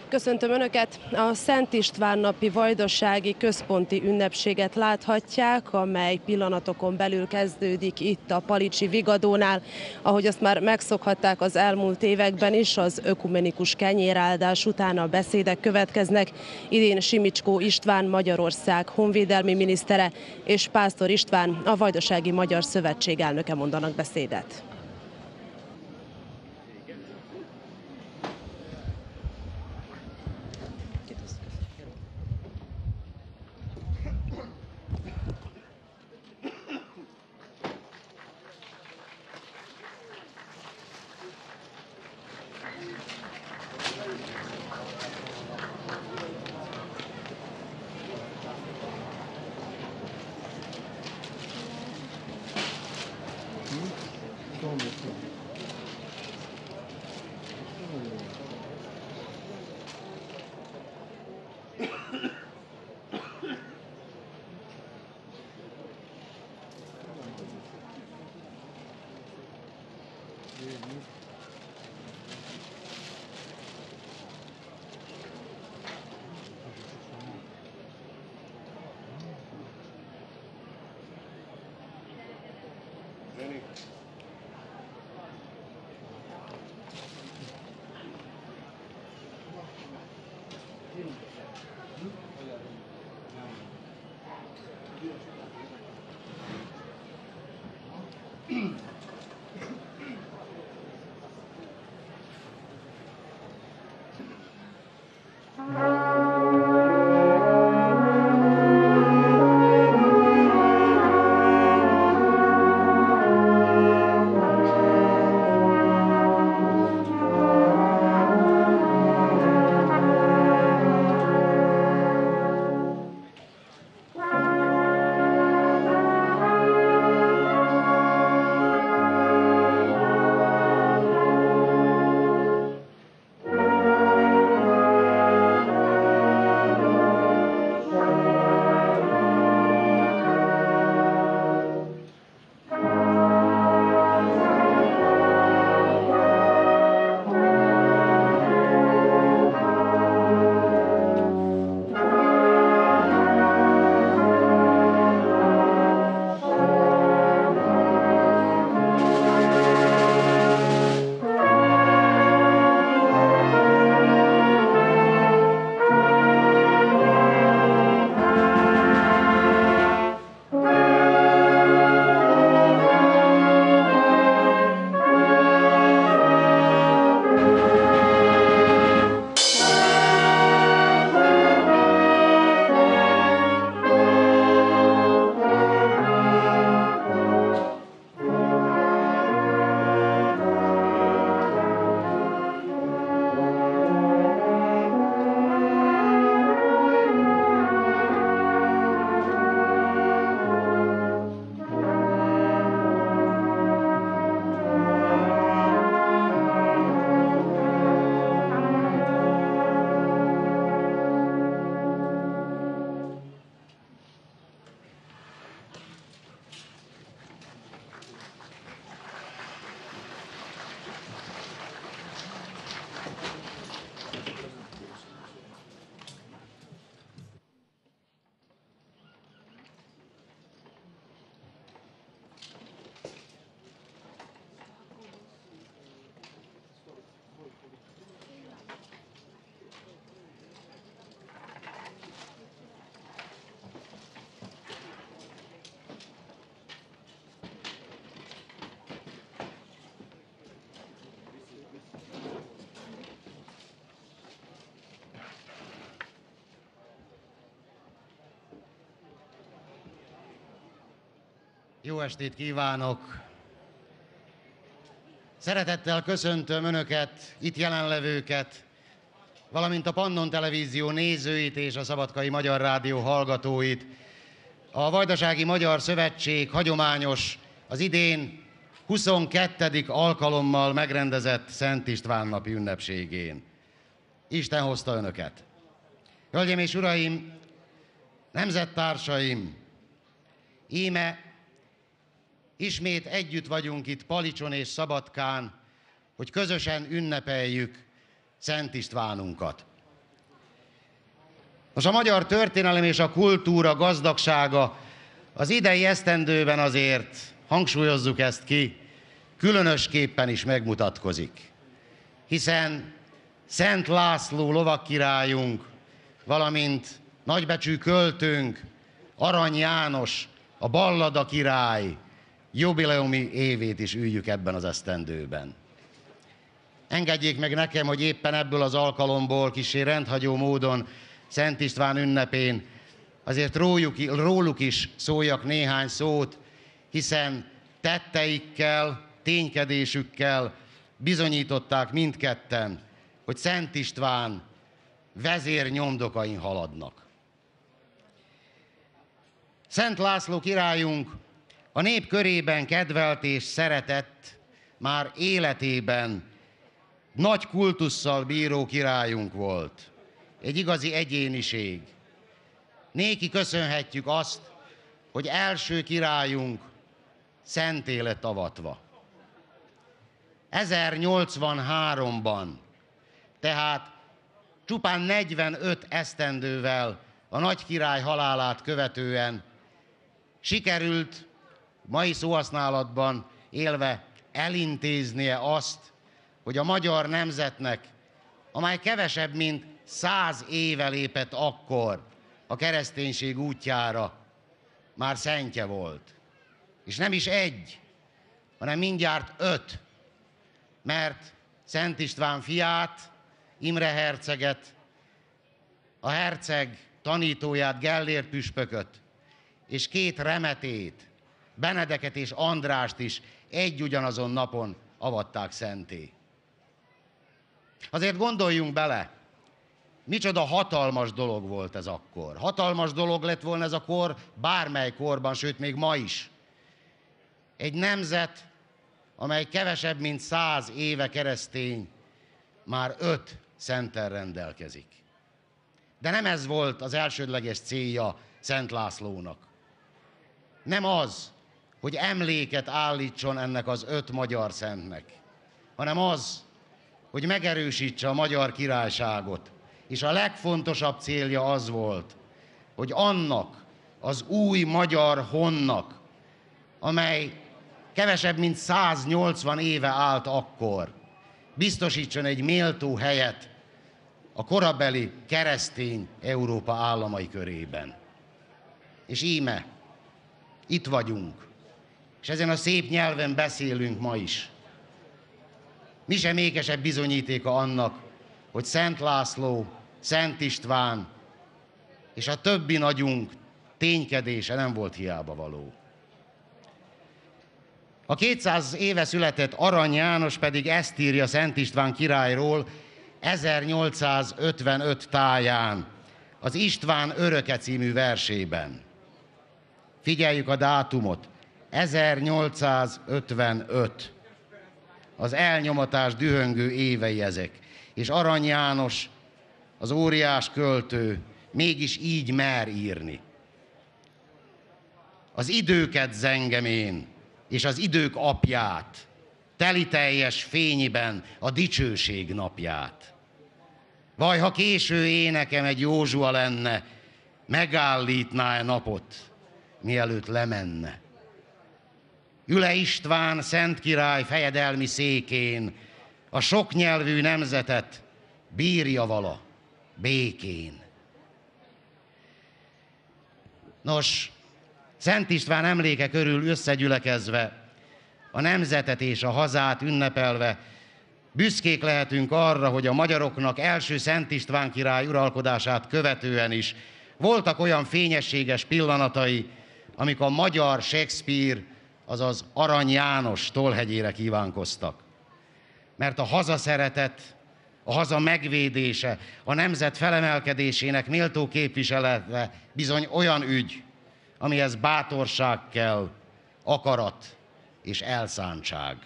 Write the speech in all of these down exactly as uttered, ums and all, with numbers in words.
Köszöntöm Önöket! A Szent István napi vajdasági központi ünnepséget láthatják, amely pillanatokon belül kezdődik itt a Palicsi Vigadónál. Ahogy azt már megszokhatták az elmúlt években is, az ökumenikus kenyéráldás után a beszédek következnek. Idén Simicskó István, Magyarország honvédelmi minisztere, és Pásztor István, a Vajdasági Magyar Szövetség elnöke mondanak beszédet. Jó estét kívánok! Szeretettel köszöntöm Önöket, itt jelenlevőket, valamint a Pannon Televízió nézőit és a Szabadkai Magyar Rádió hallgatóit a Vajdasági Magyar Szövetség hagyományos, az idén huszonkettedik alkalommal megrendezett Szent István napi ünnepségén. Isten hozta Önöket! Hölgyeim és Uraim, nemzettársaim, íme ismét együtt vagyunk itt Palicson és Szabadkán, hogy közösen ünnepeljük Szent Istvánunkat. Most a magyar történelem és a kultúra gazdagsága az idei esztendőben azért, hangsúlyozzuk ezt ki, különösképpen is megmutatkozik. Hiszen Szent László lovagkirályunk, valamint nagybecsű költőnk, Arany János, a ballada király jubileumi évét is üljük ebben az esztendőben. Engedjék meg nekem, hogy éppen ebből az alkalomból kissé rendhagyó módon Szent István ünnepén azért róluk, róluk is szóljak néhány szót, hiszen tetteikkel, ténykedésükkel bizonyították mindketten, hogy Szent István vezér nyomdokain haladnak. Szent László királyunk a nép körében kedvelt és szeretett, már életében nagy kultusszal bíró királyunk volt. Egy igazi egyéniség. Néki köszönhetjük azt, hogy első királyunk szenté lett avatva. ezernyolcvanháromban, tehát csupán negyvenöt esztendővel a nagy király halálát követően sikerült mai szóhasználatban élve elintéznie azt, hogy a magyar nemzetnek, amely kevesebb, mint száz éve lépett akkor a kereszténység útjára, már szentje volt. És nem is egy, hanem mindjárt öt, mert Szent István fiát, Imre herceget, a herceg tanítóját, Gellért püspököt, és két remetét, Benedeket és Andrást is egy ugyanazon napon avatták szenté. Azért gondoljunk bele, micsoda hatalmas dolog volt ez akkor. Hatalmas dolog lett volna ez a kor bármely korban, sőt még ma is. Egy nemzet, amely kevesebb, mint száz éve keresztény, már öt szenttel rendelkezik. De nem ez volt az elsődleges célja Szent Lászlónak. Nem az, hogy emléket állítson ennek az öt magyar szentnek, hanem az, hogy megerősítse a magyar királyságot. És a legfontosabb célja az volt, hogy annak az új magyar honnak, amely kevesebb, mint száznyolcvan éve állt akkor, biztosítson egy méltó helyet a korabeli keresztény Európa államai körében. És íme, itt vagyunk, és ezen a szép nyelven beszélünk ma is. Mi sem ékesebb bizonyítéka annak, hogy Szent László, Szent István és a többi nagyunk ténykedése nem volt hiába való. A kétszáz éve született Arany János pedig ezt írja Szent István királyról ezernyolcszázötvenöt táján, az István öröke című versében. Figyeljük a dátumot, ezernyolcszázötvenöt. Az elnyomatás dühöngő évei ezek. És Arany János, az óriás költő, mégis így mer írni. Az időket zengemén, és az idők apját, teliteljes fényiben a dicsőség napját. Vaj, ha késő énekem egy Józsua lenne, megállítná-e napot, mielőtt lemenne. Ül-e István, Szent Király fejedelmi székén, a soknyelvű nemzetet bírja vala békén. Nos, Szent István emléke körül összegyülekezve, a nemzetet és a hazát ünnepelve, büszkék lehetünk arra, hogy a magyaroknak első Szent István király uralkodását követően is voltak olyan fényességes pillanatai, amik a magyar Shakespeare, azaz Arany János tollhegyére kívánkoztak. Mert a hazaszeretet, a haza megvédése, a nemzet felemelkedésének méltó képviselete bizony olyan ügy, amihez bátorság kell, akarat és elszántság.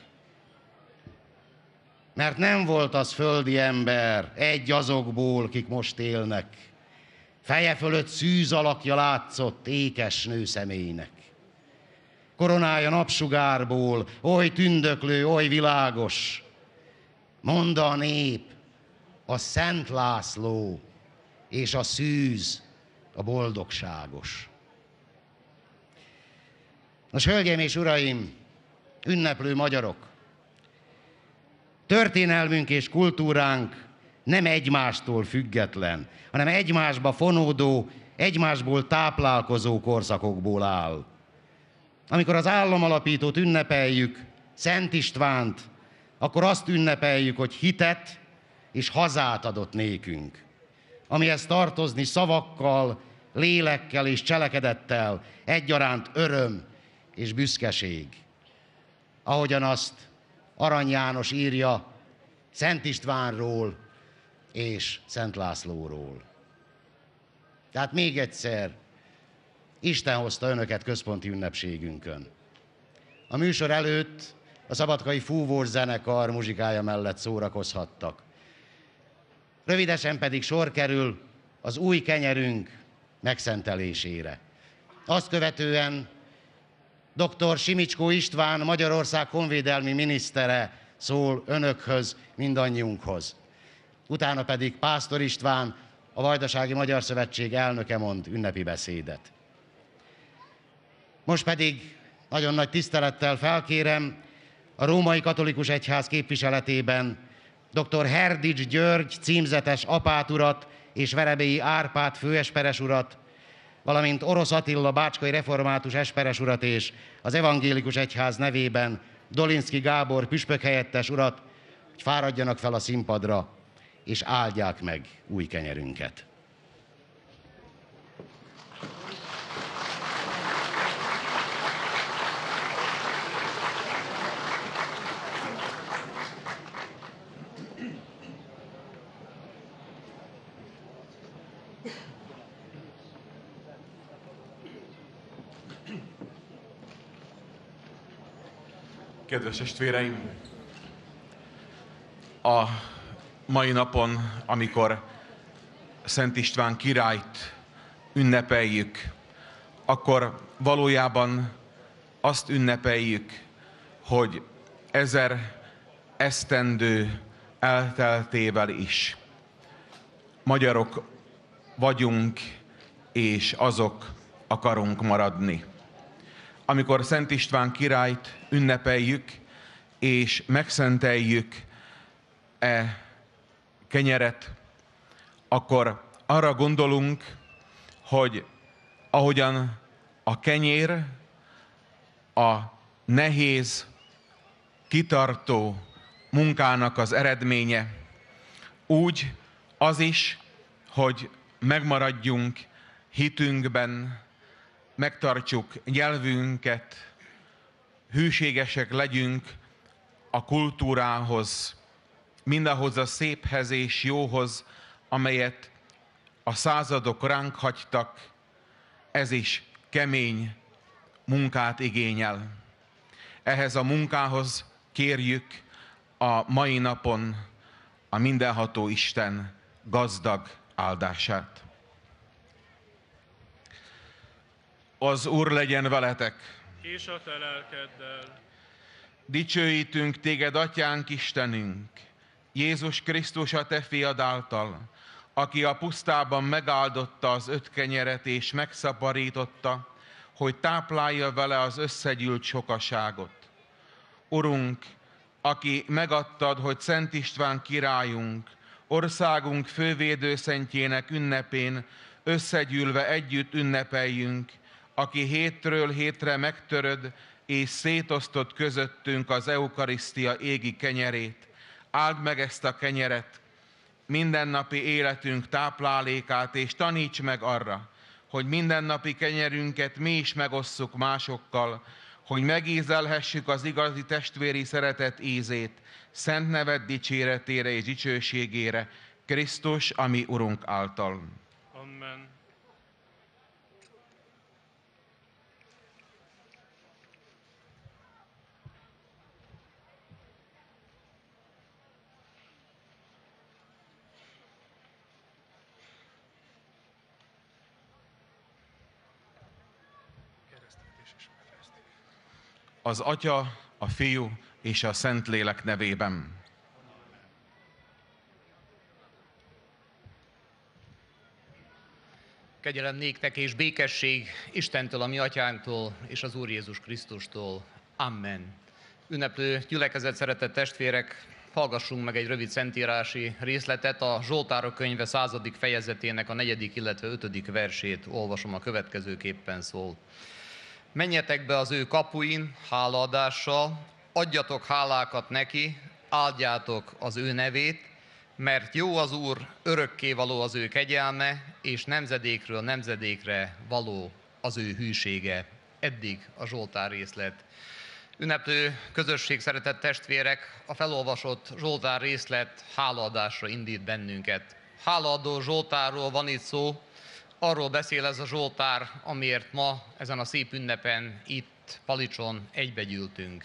Mert nem volt az földi ember egy azokból, kik most élnek. Feje fölött szűz alakja látszott ékes nő személynek. Koronája napsugárból, oly tündöklő, oly világos. Mondd a nép, a Szent László és a szűz a boldogságos. Nos, hölgyeim és uraim, ünneplő magyarok, történelmünk és kultúránk nem egymástól független, hanem egymásba fonódó, egymásból táplálkozó korszakokból áll. Amikor az államalapítót ünnepeljük, Szent Istvánt, akkor azt ünnepeljük, hogy hitet és hazát adott nékünk, amihez tartozni szavakkal, lélekkel és cselekedettel egyaránt öröm és büszkeség. Ahogyan azt Arany János írja Szent Istvánról és Szent Lászlóról. Tehát még egyszer, Isten hozta önöket központi ünnepségünkön. A műsor előtt a szabadkai fúvós zenekar muzsikája mellett szórakozhattak. Rövidesen pedig sor kerül az új kenyerünk megszentelésére. Azt követően dr. Simicskó István, Magyarország honvédelmi minisztere szól önökhöz, mindannyiunkhoz. Utána pedig Pásztor István, a Vajdasági Magyar Szövetség elnöke mond ünnepi beszédet. Most pedig nagyon nagy tisztelettel felkérem a Római Katolikus Egyház képviseletében dr. Herdics György címzetes apáturat és Verebélyi Árpád főesperes urat, valamint Orosz Attila bácskai református esperes urat és az Evangélikus Egyház nevében Dolinszky Gábor püspökhelyettes urat, hogy fáradjanak fel a színpadra és áldják meg új kenyerünket. Kedves testvéreim! A mai napon, amikor Szent István királyt ünnepeljük, akkor valójában azt ünnepeljük, hogy ezer esztendő elteltével is magyarok vagyunk, és azok akarunk maradni. Amikor Szent István királyt ünnepeljük, és megszenteljük e kenyeret, akkor arra gondolunk, hogy ahogyan a kenyér a nehéz, kitartó munkának az eredménye, úgy az is, hogy megmaradjunk hitünkben, megtartsuk nyelvünket, hűségesek legyünk a kultúrához, mindahhoz a széphez és jóhoz, amelyet a századok ránk hagytak, ez is kemény munkát igényel. Ehhez a munkához kérjük a mai napon a mindenható Isten gazdag áldását. Az Úr legyen veletek! És a te lelkeddel. Dicsőítünk téged, Atyánk, Istenünk, Jézus Krisztus a te fiad által, aki a pusztában megáldotta az öt kenyeret és megszaporította, hogy táplálja vele az összegyűlt sokaságot. Urunk, aki megadtad, hogy Szent István királyunk, országunk fővédőszentjének ünnepén összegyűlve együtt ünnepeljünk, aki hétről hétre megtöröd és szétosztott közöttünk az eukarisztia égi kenyerét. Áld meg ezt a kenyeret, mindennapi életünk táplálékát, és taníts meg arra, hogy mindennapi kenyerünket mi is megosszuk másokkal, hogy megízlelhessük az igazi testvéri szeretet ízét, szent neved dicséretére és dicsőségére, Krisztus, a mi Urunk által. Amen. Az Atya, a Fiú és a Szentlélek nevében. Kegyelem néktek és békesség Istentől, a mi atyánktól és az Úr Jézus Krisztustól. Amen. Ünneplő gyülekezet, szeretett testvérek, hallgassunk meg egy rövid szentírási részletet. A Zsoltárok könyve századik fejezetének a negyedik, illetve ötödik versét olvasom, a következőképpen szól. Menjetek be az ő kapuin hálaadással, adjatok hálákat neki, áldjátok az ő nevét, mert jó az Úr, örökké való az ő kegyelme, és nemzedékről nemzedékre való az ő hűsége. Eddig a Zsoltár részlet. Ünneplő közösség, szeretett testvérek, a felolvasott Zsoltár részlet hálaadásra indít bennünket. Hálaadó Zsoltárról van itt szó, arról beszél ez a Zsoltár, amiért ma ezen a szép ünnepen itt Palicson egybegyűltünk.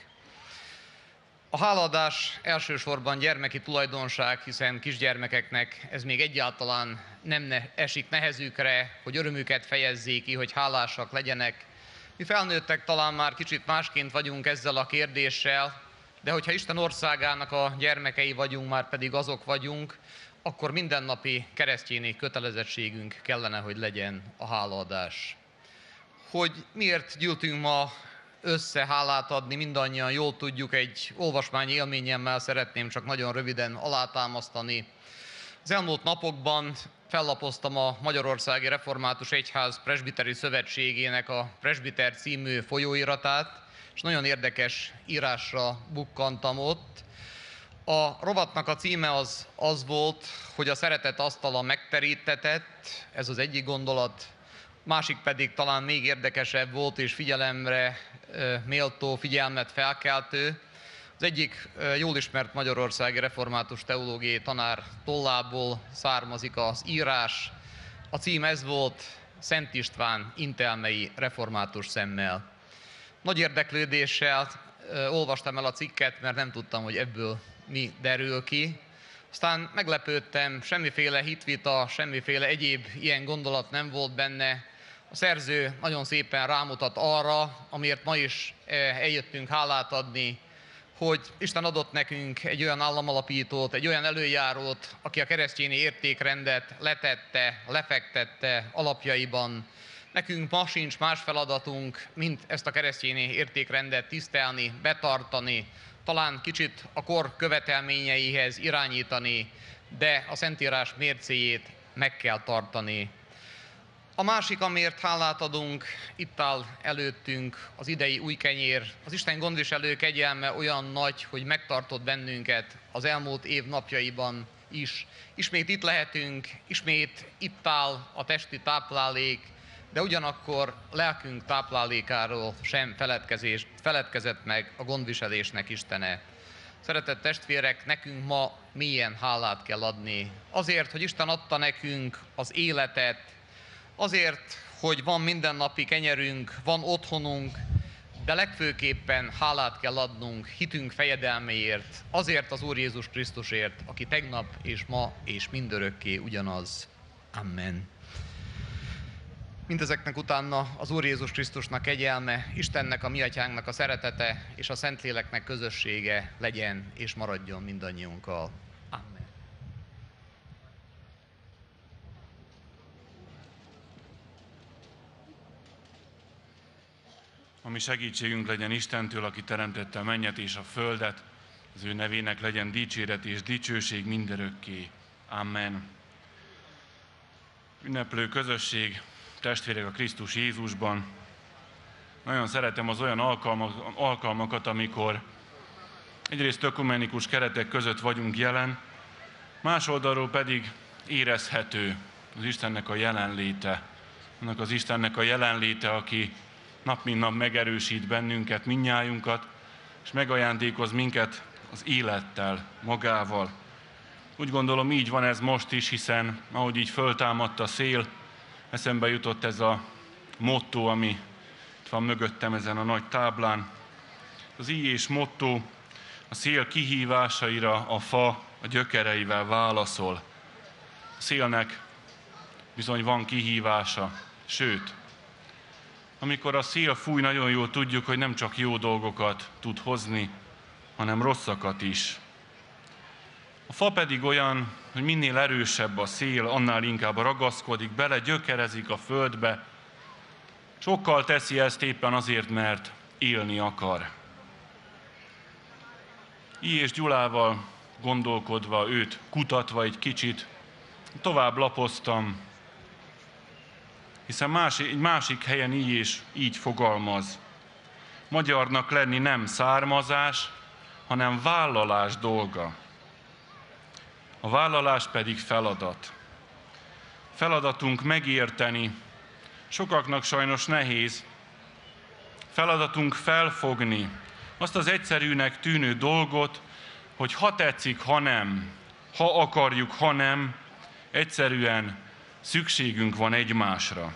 A hálaadás elsősorban gyermeki tulajdonság, hiszen kisgyermekeknek ez még egyáltalán nem ne- esik nehezükre, hogy örömüket fejezzék ki, hogy hálásak legyenek. Mi felnőttek talán már kicsit másként vagyunk ezzel a kérdéssel, de hogyha Isten országának a gyermekei vagyunk, már pedig azok vagyunk, akkor mindennapi keresztjéni kötelezettségünk kellene, hogy legyen a hálaadás. Hogy miért gyűltünk ma össze hálát adni, mindannyian jól tudjuk, egy olvasmányi élményemmel szeretném csak nagyon röviden alátámasztani. Az elmúlt napokban fellapoztam a Magyarországi Református Egyház Presbiteri Szövetségének a Presbiter című folyóiratát, és nagyon érdekes írásra bukkantam ott. A rovatnak a címe az, az volt, hogy a szeretet asztala megterítetett, ez az egyik gondolat, másik pedig talán még érdekesebb volt és figyelemre méltó, figyelmet felkeltő. Az egyik jól ismert magyarországi református teológiai tanár tollából származik az írás. A cím ez volt: Szent István intelmei református szemmel. Nagy érdeklődéssel olvastam el a cikket, mert nem tudtam, hogy ebből mi derül ki. Aztán meglepődtem, semmiféle hitvita, semmiféle egyéb ilyen gondolat nem volt benne. A szerző nagyon szépen rámutat arra, amiért ma is eljöttünk hálát adni, hogy Isten adott nekünk egy olyan államalapítót, egy olyan előjárót, aki a keresztényi értékrendet letette, lefektette alapjaiban. Nekünk ma sincs más feladatunk, mint ezt a keresztényi értékrendet tisztelni, betartani, talán kicsit a kor követelményeihez irányítani, de a Szentírás mércéjét meg kell tartani. A másik, amiért hálát adunk, itt áll előttünk az idei új kenyér. Az Isten gondviselő kegyelme olyan nagy, hogy megtartott bennünket az elmúlt év napjaiban is. Ismét itt lehetünk, ismét itt áll a testi táplálék, de ugyanakkor lelkünk táplálékáról sem feledkezett meg a gondviselésnek Istene. Szeretett testvérek, nekünk ma mélyen hálát kell adni. Azért, hogy Isten adta nekünk az életet, azért, hogy van mindennapi kenyerünk, van otthonunk, de legfőképpen hálát kell adnunk hitünk fejedelméért, azért az Úr Jézus Krisztusért, aki tegnap és ma és mindörökké ugyanaz. Amen. Mindezeknek utána az Úr Jézus Krisztusnak kegyelme, Istennek, a mi atyánknak a szeretete és a Szentléleknek közössége legyen és maradjon mindannyiunkkal. Amen. A mi segítségünk legyen Istentől, aki teremtette a mennyet és a földet, az ő nevének legyen dicséret és dicsőség mindörökké. Amen. Ünneplő közösség, testvérek a Krisztus Jézusban. Nagyon szeretem az olyan alkalmak, alkalmakat, amikor egyrészt ökumenikus keretek között vagyunk jelen, más oldalról pedig érezhető az Istennek a jelenléte. Annak az Istennek a jelenléte, aki nap mint nap megerősít bennünket, mindnyájunkat, és megajándékoz minket az élettel, magával. Úgy gondolom, így van ez most is, hiszen ahogy így föltámadt a szél, eszembe jutott ez a motto, ami itt van mögöttem ezen a nagy táblán. Az így és motto: a szél kihívásaira a fa a gyökereivel válaszol. A szélnek bizony van kihívása, sőt, amikor a szél fúj, nagyon jól tudjuk, hogy nem csak jó dolgokat tud hozni, hanem rosszakat is. A fa pedig olyan, hogy minél erősebb a szél, annál inkább ragaszkodik bele, gyökerezik a földbe. Sokkal teszi ezt éppen azért, mert élni akar. I. és Gyulával gondolkodva, őt kutatva egy kicsit, tovább lapoztam, hiszen más, egy másik helyen így és így fogalmaz. Magyarnak lenni nem származás, hanem vállalás dolga. A vállalás pedig feladat. Feladatunk megérteni, sokaknak sajnos nehéz. Feladatunk felfogni azt az egyszerűnek tűnő dolgot, hogy ha tetszik, ha nem, ha akarjuk, ha nem, egyszerűen szükségünk van egymásra.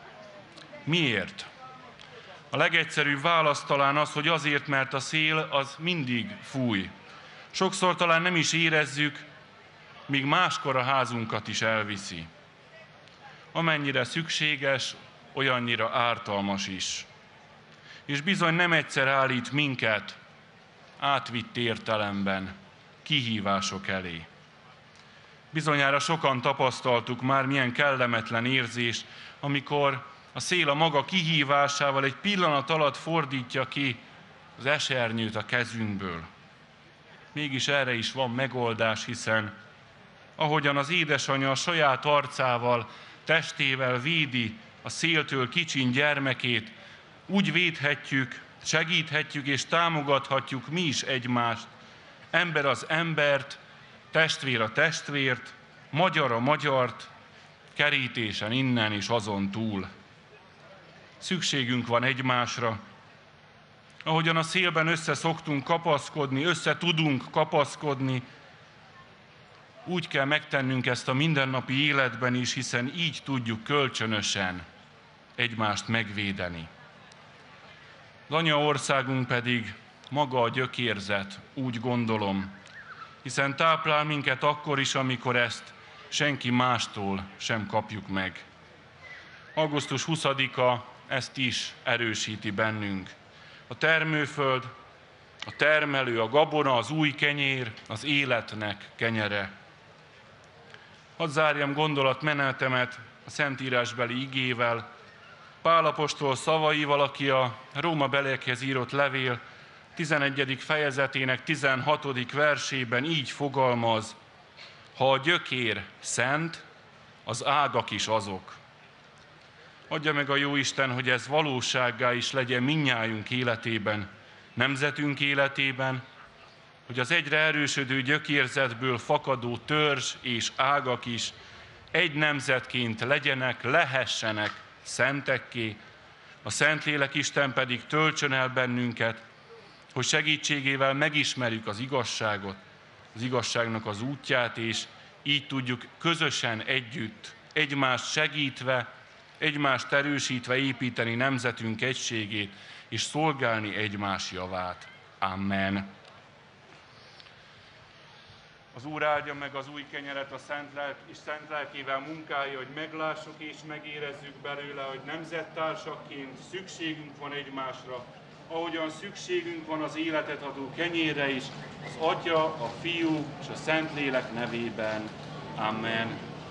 Miért? A legegyszerűbb válasz talán az, hogy azért, mert a szél az mindig fúj. Sokszor talán nem is érezzük, míg máskor a házunkat is elviszi. Amennyire szükséges, olyannyira ártalmas is. És bizony nem egyszer állít minket átvitt értelemben kihívások elé. Bizonyára sokan tapasztaltuk már, milyen kellemetlen érzés, amikor a szél a maga kihívásával egy pillanat alatt fordítja ki az esernyőt a kezünkből. Mégis erre is van megoldás, hiszen ahogyan az édesanyja a saját arcával, testével védi a széltől kicsin gyermekét, úgy védhetjük, segíthetjük és támogathatjuk mi is egymást, ember az embert, testvér a testvért, magyar a magyart, kerítésen innen és azon túl. Szükségünk van egymásra. Ahogyan a szélben össze szoktunk kapaszkodni, össze tudunk kapaszkodni, úgy kell megtennünk ezt a mindennapi életben is, hiszen így tudjuk kölcsönösen egymást megvédeni. Az anyaországunk pedig maga a gyökérzet, úgy gondolom, hiszen táplál minket akkor is, amikor ezt senki mástól sem kapjuk meg. augusztus huszadika ezt is erősíti bennünk. A termőföld, a termelő, a gabona, az új kenyér, az életnek kenyere. Hadd zárjam gondolatmenetemet a szentírásbeli igével, Pál apostol szavaival, aki a Róma beliekhez írott levél tizenegyedik fejezetének tizenhatodik versében így fogalmaz: ha a gyökér szent, az ágak is azok. Adja meg a Jóisten, hogy ez valósággá is legyen mindnyájunk életében, nemzetünk életében, hogy az egyre erősödő gyökérzetből fakadó törzs és ágak is egy nemzetként legyenek, lehessenek szentekké, a Szentlélek Isten pedig töltsön el bennünket, hogy segítségével megismerjük az igazságot, az igazságnak az útját, és így tudjuk közösen együtt, egymást segítve, egymást erősítve építeni nemzetünk egységét, és szolgálni egymás javát. Amen. Az Úr áldja meg az új kenyeret a Szent Lelk, és Szent Lelkével munkálja, hogy meglássuk és megérezzük belőle, hogy nemzettársaként szükségünk van egymásra, ahogyan szükségünk van az életet adó kenyérre is, az Atya, a Fiú és a Szentlélek nevében. Amen.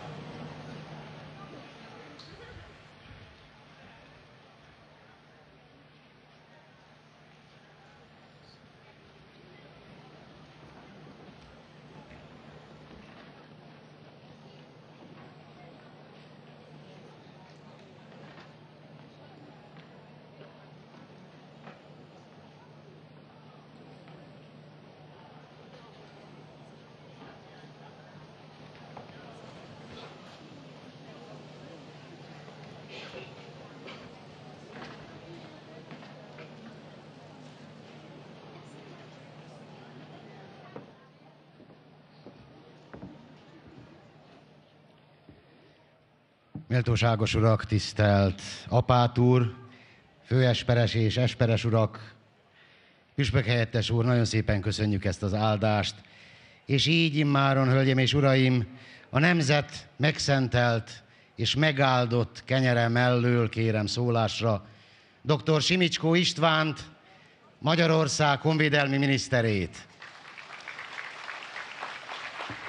Méltóságos urak, tisztelt apát úr, főesperes és esperes urak, püspök helyettes úr, nagyon szépen köszönjük ezt az áldást, és így immáron, hölgyeim és uraim, a nemzet megszentelt és megáldott kenyere mellől kérem szólásra doktor Simicskó Istvánt, Magyarország honvédelmi miniszterét.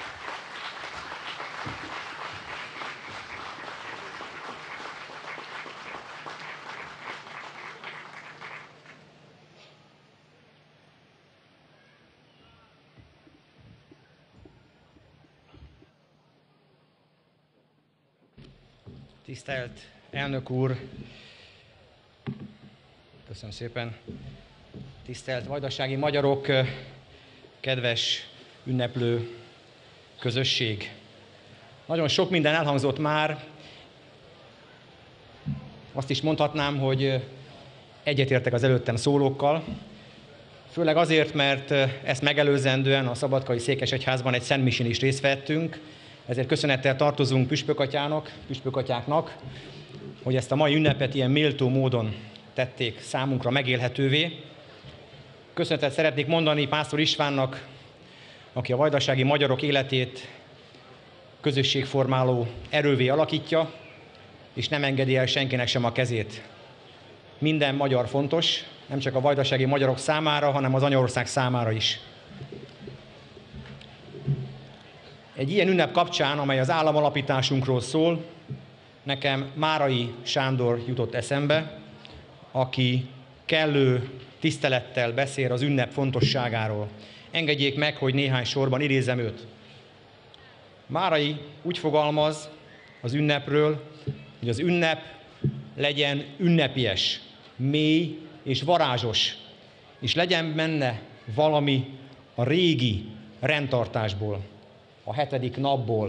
Tisztelt elnök úr, köszönöm szépen, tisztelt vajdasági magyarok, kedves ünneplő közösség. Nagyon sok minden elhangzott már, azt is mondhatnám, hogy egyetértek az előttem szólókkal, főleg azért, mert ezt megelőzendően a Szabadkai Székesegyházban egy szentmisén is részt vettünk, ezért köszönettel tartozunk püspökatyának, püspökatyáknak, hogy ezt a mai ünnepet ilyen méltó módon tették számunkra megélhetővé. Köszönetet szeretnék mondani Pásztor Istvánnak, aki a vajdasági magyarok életét közösségformáló erővé alakítja, és nem engedi el senkinek sem a kezét. Minden magyar fontos, nem csak a vajdasági magyarok számára, hanem az anyaország számára is. Egy ilyen ünnep kapcsán, amely az államalapításunkról szól, nekem Márai Sándor jutott eszembe, aki kellő tisztelettel beszél az ünnep fontosságáról. Engedjék meg, hogy néhány sorban idézem őt. Márai úgy fogalmaz az ünnepről, hogy az ünnep legyen ünnepies, mély és varázsos, és legyen benne valami a régi rendtartásból, a hetedik napból.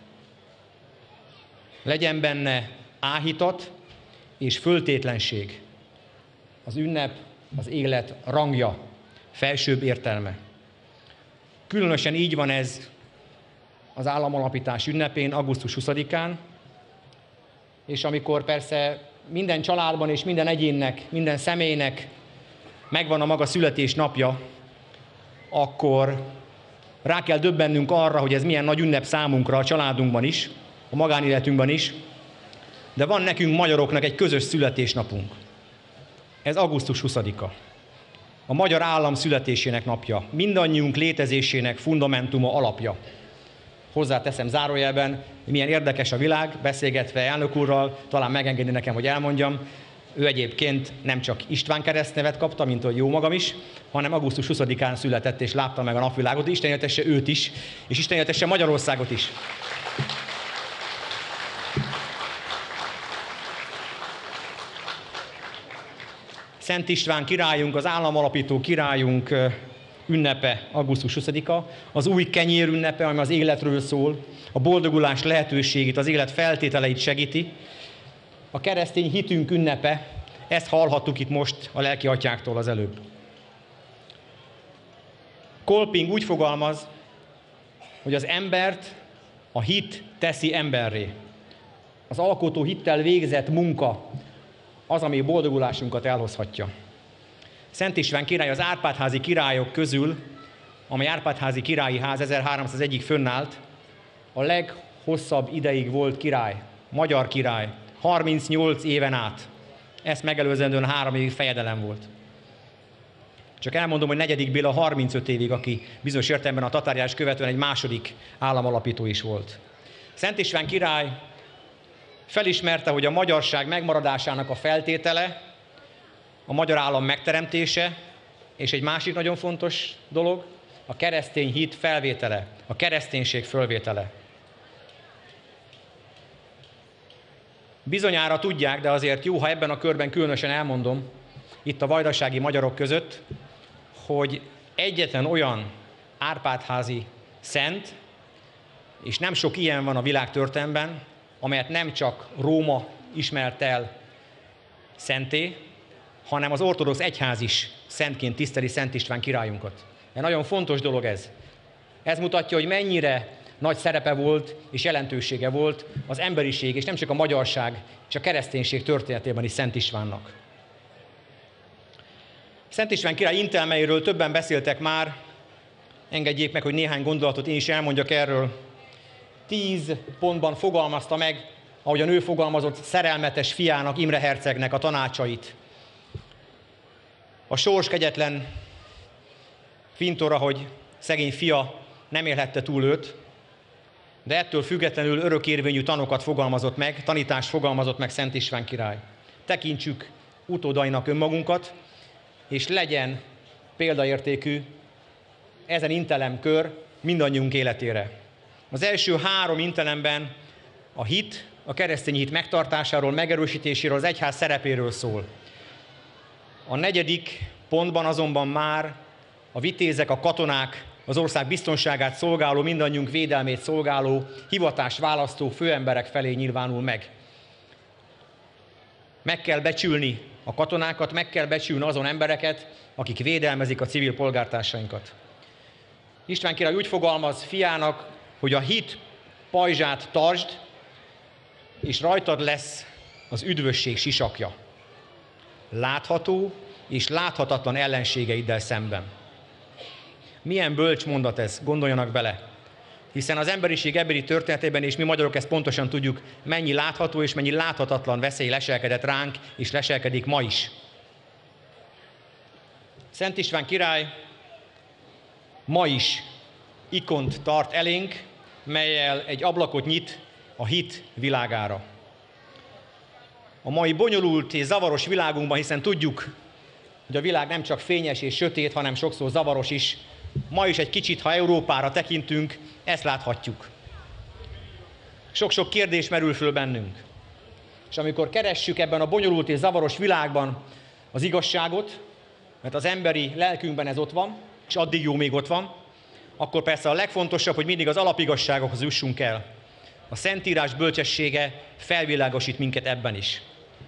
Legyen benne áhítat és föltétlenség. Az ünnep az élet rangja, felsőbb értelme. Különösen így van ez az államalapítás ünnepén, augusztus huszadikán, és amikor persze minden családban és minden egyénnek, minden személynek megvan a maga születésnapja, akkor rá kell döbbennünk arra, hogy ez milyen nagy ünnep számunkra a családunkban is, a magánéletünkben is, de van nekünk magyaroknak egy közös születésnapunk. Ez augusztus huszadika. A magyar állam születésének napja, mindannyiunk létezésének fundamentuma, alapja. Hozzáteszem zárójelben, milyen érdekes a világ, beszélgetve elnök úrral, talán megengedi nekem, hogy elmondjam, ő egyébként nem csak István keresztnevet kapta, mint hogy jó magam is, hanem augusztus huszadikán született, és látta meg a napvilágot. Isten éltesse őt is, és Isten éltesse Magyarországot is. Szent István királyunk, az államalapító királyunk ünnepe augusztus huszadika, az új kenyér ünnepe, ami az életről szól, a boldogulás lehetőségét, az élet feltételeit segíti, a keresztény hitünk ünnepe, ezt hallhattuk itt most a lelki atyáktól az előbb. Kolping úgy fogalmaz, hogy az embert a hit teszi emberré. Az alkotó hittel végzett munka az, ami boldogulásunkat elhozhatja. Szent István király az Árpád-házi királyok közül, amely Árpád-házi királyi ház ezerháromszázegyig fönnállt, a leghosszabb ideig volt király, magyar király, harmincnyolc éven át. Ezt megelőzendően három évig fejedelem volt. Csak elmondom, hogy negyedik Béla harmincöt évig, aki bizonyos értelemben a tatárjárás követően egy második államalapító is volt. Szent István király felismerte, hogy a magyarság megmaradásának a feltétele a magyar állam megteremtése, és egy másik nagyon fontos dolog, a keresztény hit felvétele, a kereszténység fölvétele. Bizonyára tudják, de azért jó, ha ebben a körben különösen elmondom, itt a vajdasági magyarok között, hogy egyetlen olyan Árpád-házi szent, és nem sok ilyen van a világtörténelemben, amelyet nem csak Róma ismert el szenté, hanem az ortodox egyház is szentként tiszteli Szent István királyunkat. De nagyon fontos dolog ez. Ez mutatja, hogy mennyire nagy szerepe volt és jelentősége volt az emberiség, és nem csak a magyarság és a kereszténység történetében is Szent Istvánnak. Szent István király intelmeiről többen beszéltek már, engedjék meg, hogy néhány gondolatot én is elmondjak erről. Tíz pontban fogalmazta meg, ahogyan ő fogalmazott, szerelmetes fiának, Imre hercegnek a tanácsait. A sors kegyetlen fintora, hogy szegény fia nem élhette túl őt, de ettől függetlenül örökérvényű tanokat fogalmazott meg, tanítást fogalmazott meg Szent István király. Tekintsük utódainak önmagunkat, és legyen példaértékű ezen intelemkör mindannyiunk életére. Az első három intelemben a hit, a keresztény hit megtartásáról, megerősítéséről, az egyház szerepéről szól. A negyedik pontban azonban már a vitézek, a katonák, az ország biztonságát szolgáló, mindannyiunk védelmét szolgáló, hivatást választó főemberek felé nyilvánul meg. Meg kell becsülni a katonákat, meg kell becsülni azon embereket, akik védelmezik a civil polgártársainkat. István király úgy fogalmaz fiának, hogy a hit pajzsát tartsd, és rajtad lesz az üdvösség sisakja. Látható és láthatatlan ellenségeiddel szemben. Milyen bölcs mondat ez, gondoljanak bele. Hiszen az emberiség ebbéli történetében, és mi magyarok ezt pontosan tudjuk, mennyi látható és mennyi láthatatlan veszély leselkedett ránk, és leselkedik ma is. Szent István király ma is ikont tart elénk, mellyel egy ablakot nyit a hit világára. A mai bonyolult és zavaros világunkban, hiszen tudjuk, hogy a világ nem csak fényes és sötét, hanem sokszor zavaros is, ma is egy kicsit, ha Európára tekintünk, ezt láthatjuk. Sok-sok kérdés merül föl bennünk. És amikor keressük ebben a bonyolult és zavaros világban az igazságot, mert az emberi lelkünkben ez ott van, és addig jó még ott van, akkor persze a legfontosabb, hogy mindig az alapigazságokhoz jussunk el. A Szentírás bölcsessége felvilágosít minket ebben is.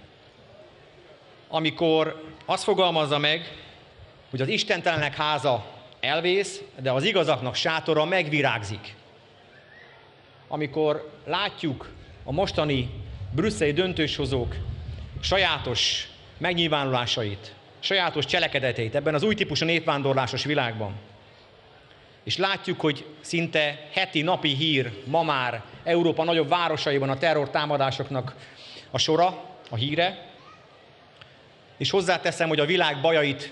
Amikor azt fogalmazza meg, hogy az istentelenek háza elvész, de az igazaknak sátora megvirágzik. Amikor látjuk a mostani brüsszeli döntéshozók sajátos megnyilvánulásait, sajátos cselekedeteit ebben az új típusú népvándorlásos világban, és látjuk, hogy szinte heti, napi hír ma már Európa nagyobb városaiban a terrortámadásoknak a sora, a híre, és hozzáteszem, hogy a világ bajait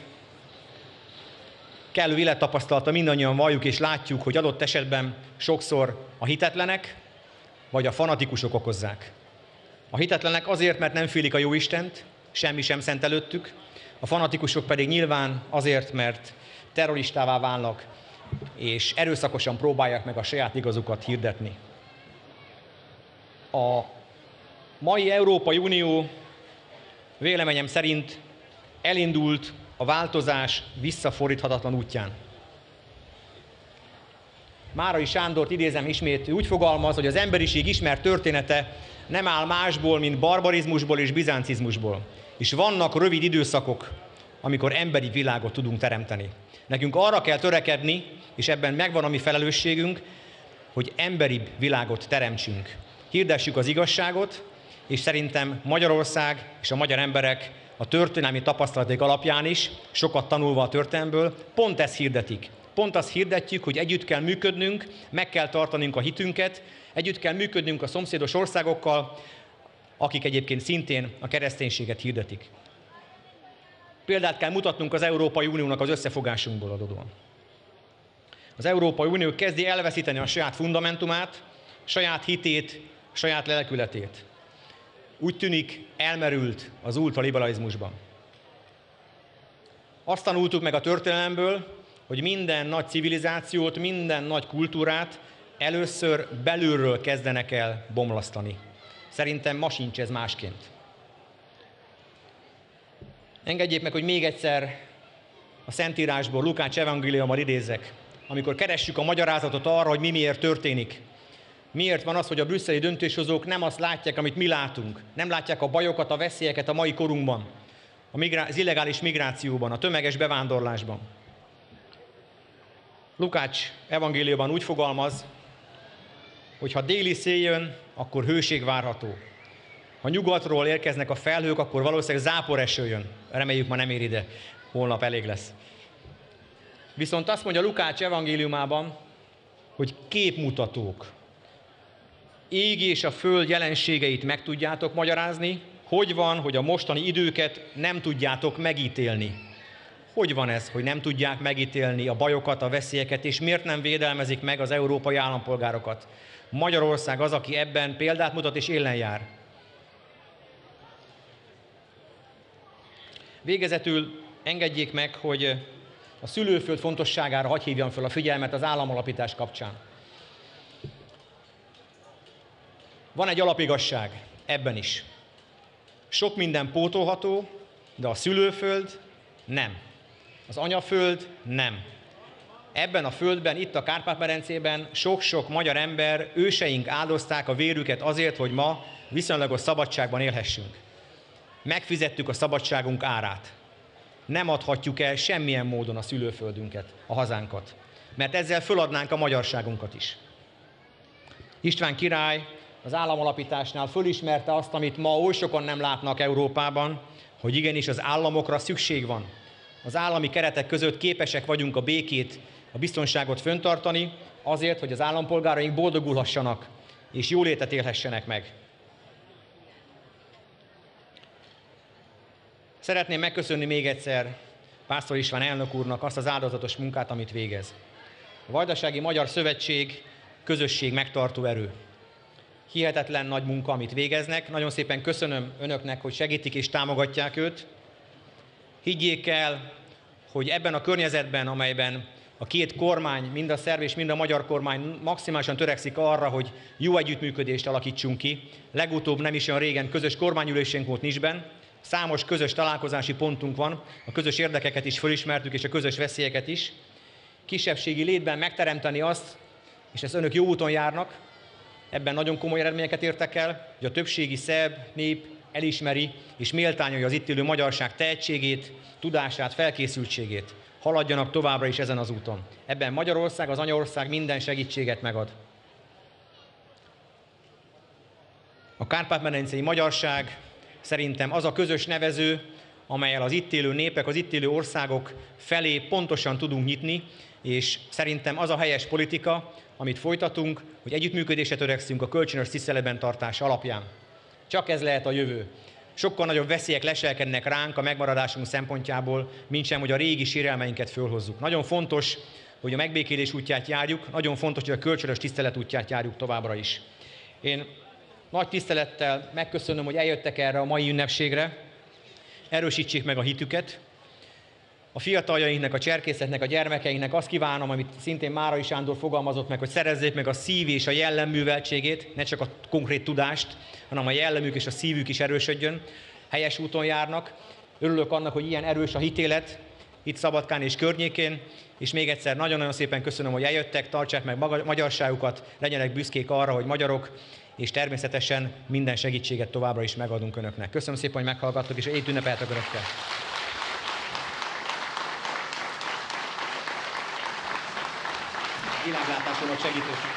kellő élettapasztalata mindannyian valljuk, és látjuk, hogy adott esetben sokszor a hitetlenek, vagy a fanatikusok okozzák. A hitetlenek azért, mert nem félik a Jóistent, semmi sem szent előttük, a fanatikusok pedig nyilván azért, mert terroristává válnak, és erőszakosan próbálják meg a saját igazukat hirdetni. A mai Európai Unió véleményem szerint elindult a változás visszafordíthatatlan útján. Márai Sándort idézem ismét, úgy fogalmaz, hogy az emberiség ismert története nem áll másból, mint barbarizmusból és bizáncizmusból. És vannak rövid időszakok, amikor emberi világot tudunk teremteni. Nekünk arra kell törekedni, és ebben megvan a mi felelősségünk, hogy emberibb világot teremtsünk. Hirdessük az igazságot, és szerintem Magyarország és a magyar emberek a történelmi tapasztalatok alapján is, sokat tanulva a történelmből, pont ezt hirdetik. Pont azt hirdetjük, hogy együtt kell működnünk, meg kell tartanunk a hitünket, együtt kell működnünk a szomszédos országokkal, akik egyébként szintén a kereszténységet hirdetik. Példát kell mutatnunk az Európai Uniónak az összefogásunkból adódóan. Az Európai Unió kezdi elveszíteni a saját fundamentumát, saját hitét, saját lelkületét. Úgy tűnik, elmerült az ultraliberalizmusban. Azt tanultuk meg a történelemből, hogy minden nagy civilizációt, minden nagy kultúrát először belülről kezdenek el bomlasztani. Szerintem ma sincs ez másként. Engedjék meg, hogy még egyszer a Szentírásból, Lukács evangéliummal idézzek, amikor keressük a magyarázatot arra, hogy mi miért történik. Miért van az, hogy a brüsszeli döntéshozók nem azt látják, amit mi látunk. Nem látják a bajokat, a veszélyeket a mai korunkban, a migrá- az illegális migrációban, a tömeges bevándorlásban. Lukács evangéliumban úgy fogalmaz, hogy ha déli szél jön, akkor hőség várható. Ha nyugatról érkeznek a felhők, akkor valószínűleg záporeső jön. Reméljük, ma nem ér ide, holnap elég lesz. Viszont azt mondja Lukács evangéliumában, hogy képmutatók. Ég és a föld jelenségeit meg tudjátok magyarázni, hogy van, hogy a mostani időket nem tudjátok megítélni. Hogy van ez, hogy nem tudják megítélni a bajokat, a veszélyeket, és miért nem védelmezik meg az európai állampolgárokat? Magyarország az, aki ebben példát mutat és élen jár. Végezetül engedjék meg, hogy a szülőföld fontosságára hadd hívjam fel a figyelmet az államalapítás kapcsán. Van egy alapigazság ebben is. Sok minden pótolható, de a szülőföld nem. Az anyaföld nem. Ebben a földben, itt a Kárpát-medencében sok-sok magyar ember, őseink áldozták a vérüket azért, hogy ma viszonylagos szabadságban élhessünk. Megfizettük a szabadságunk árát. Nem adhatjuk el semmilyen módon a szülőföldünket, a hazánkat, mert ezzel föladnánk a magyarságunkat is. István király az államalapításnál fölismerte azt, amit ma oly sokan nem látnak Európában, hogy igenis az államokra szükség van. Az állami keretek között képesek vagyunk a békét, a biztonságot fenntartani, azért, hogy az állampolgáraink boldogulhassanak és jólétet élhessenek meg. Szeretném megköszönni még egyszer Pásztor István elnök úrnak azt az áldozatos munkát, amit végez. A Vajdasági Magyar Szövetség közösség megtartó erő. Hihetetlen nagy munka, amit végeznek. Nagyon szépen köszönöm önöknek, hogy segítik és támogatják őt. Higgyék el, hogy ebben a környezetben, amelyben a két kormány, mind a szerb és mind a magyar kormány maximálisan törekszik arra, hogy jó együttműködést alakítsunk ki. Legutóbb nem is olyan régen közös kormányülésünk volt Nisben. Számos közös találkozási pontunk van, a közös érdekeket is fölismertük, és a közös veszélyeket is. Kisebbségi létben megteremteni azt, és ezt önök jó úton járnak, ebben nagyon komoly eredményeket értek el, hogy a többségi szerb nép elismeri és méltányolja az itt élő magyarság tehetségét, tudását, felkészültségét. Haladjanak továbbra is ezen az úton. Ebben Magyarország, az anyaország minden segítséget megad. A kárpát-medencei magyarság szerintem az a közös nevező, amellyel az itt élő népek, az itt élő országok felé pontosan tudunk nyitni, és szerintem az a helyes politika, amit folytatunk, hogy együttműködésre törekszünk a kölcsönös tiszteletben tartás alapján. Csak ez lehet a jövő. Sokkal nagyobb veszélyek leselkednek ránk a megmaradásunk szempontjából, mintsem, hogy a régi sérelmeinket fölhozzuk. Nagyon fontos, hogy a megbékélés útját járjuk, nagyon fontos, hogy a kölcsönös tisztelet útját járjuk továbbra is. Én nagy tisztelettel megköszönöm, hogy eljöttek erre a mai ünnepségre, erősítsék meg a hitüket. A fiataljainknak, a cserkészetnek, a gyermekeinknek azt kívánom, amit szintén Márai Sándor fogalmazott meg, hogy szerezzék meg a szív és a jellemműveltségét, ne csak a konkrét tudást, hanem a jellemük és a szívük is erősödjön. Helyes úton járnak. Örülök annak, hogy ilyen erős a hitélet itt Szabadkán és környékén, és még egyszer nagyon-nagyon szépen köszönöm, hogy eljöttek, tartsák meg magyarságukat, legyenek büszkék arra, hogy magyarok, és természetesen minden segítséget továbbra is megadunk önöknek. Köszönöm szépen, hogy meghallgattok, és így ünnepeltek önökkel. Világlátásomat segítőt.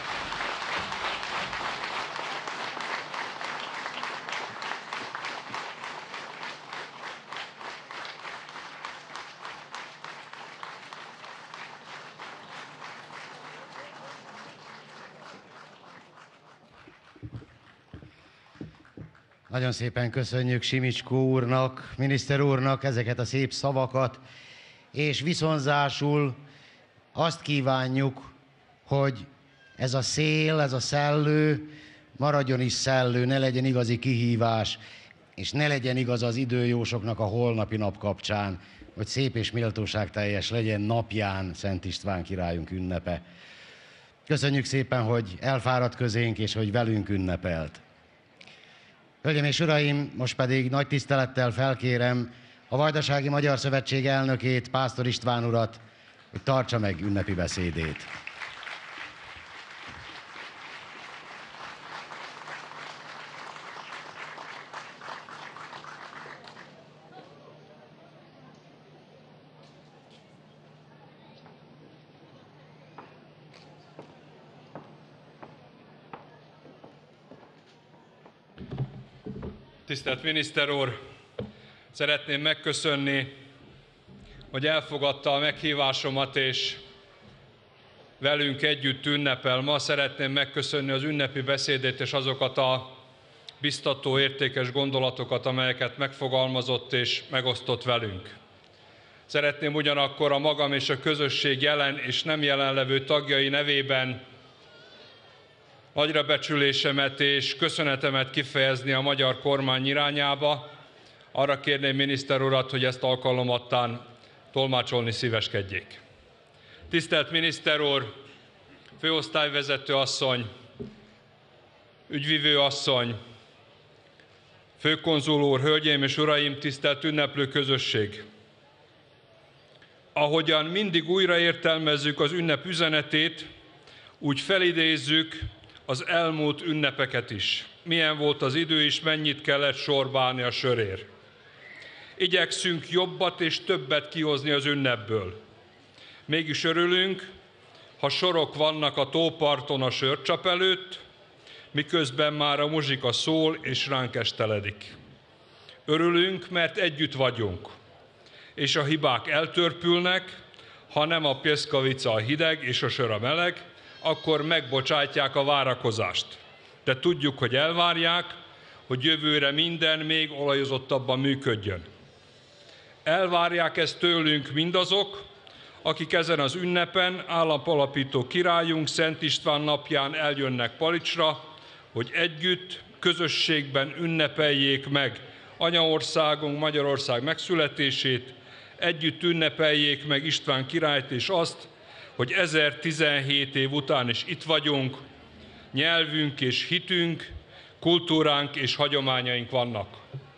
Nagyon szépen köszönjük Simicskó úrnak, miniszter úrnak ezeket a szép szavakat, és viszonzásul azt kívánjuk, hogy ez a szél, ez a szellő maradjon is szellő, ne legyen igazi kihívás, és ne legyen igaz az időjósoknak a holnapi nap kapcsán, hogy szép és méltóságteljes legyen napján Szent István királyunk ünnepe. Köszönjük szépen, hogy elfáradt közénk, és hogy velünk ünnepelt. Hölgyeim és uraim, most pedig nagy tisztelettel felkérem a Vajdasági Magyar Szövetség elnökét, Pásztor István urat, hogy tartsa meg ünnepi beszédét. Tisztelt miniszter úr, szeretném megköszönni, hogy elfogadta a meghívásomat, és velünk együtt ünnepel. Ma szeretném megköszönni az ünnepi beszédét és azokat a biztató, értékes gondolatokat, amelyeket megfogalmazott és megosztott velünk. Szeretném ugyanakkor a magam és a közösség jelen és nem jelenlevő tagjai nevében nagyra becsülésemet és köszönetemet kifejezni a magyar kormány irányába. Arra kérném miniszter urat, hogy ezt alkalomattán tolmácsolni szíveskedjék. Tisztelt miniszter úr, főosztályvezető asszony, ügyvivő asszony, főkonzul úr, hölgyeim és uraim, tisztelt ünneplő közösség! Ahogyan mindig újra értelmezzük az ünnep üzenetét, úgy felidézzük az elmúlt ünnepeket is. Milyen volt az idő, és mennyit kellett sorba állni a sörért. Igyekszünk jobbat és többet kihozni az ünnepből. Mégis örülünk, ha sorok vannak a tóparton a sörcsap előtt, miközben már a muzsika szól és ránk esteledik. Örülünk, mert együtt vagyunk, és a hibák eltörpülnek, ha nem a pjeszkavica a hideg és a sör a meleg, akkor megbocsátják a várakozást. De tudjuk, hogy elvárják, hogy jövőre minden még olajozottabban működjön. Elvárják ezt tőlünk mindazok, akik ezen az ünnepen államalapító királyunk Szent István napján eljönnek Palicsra, hogy együtt, közösségben ünnepeljék meg anyaországunk, Magyarország megszületését, együtt ünnepeljék meg István királyt és azt, hogy ezertizenhét év után is itt vagyunk, nyelvünk és hitünk, kultúránk és hagyományaink vannak.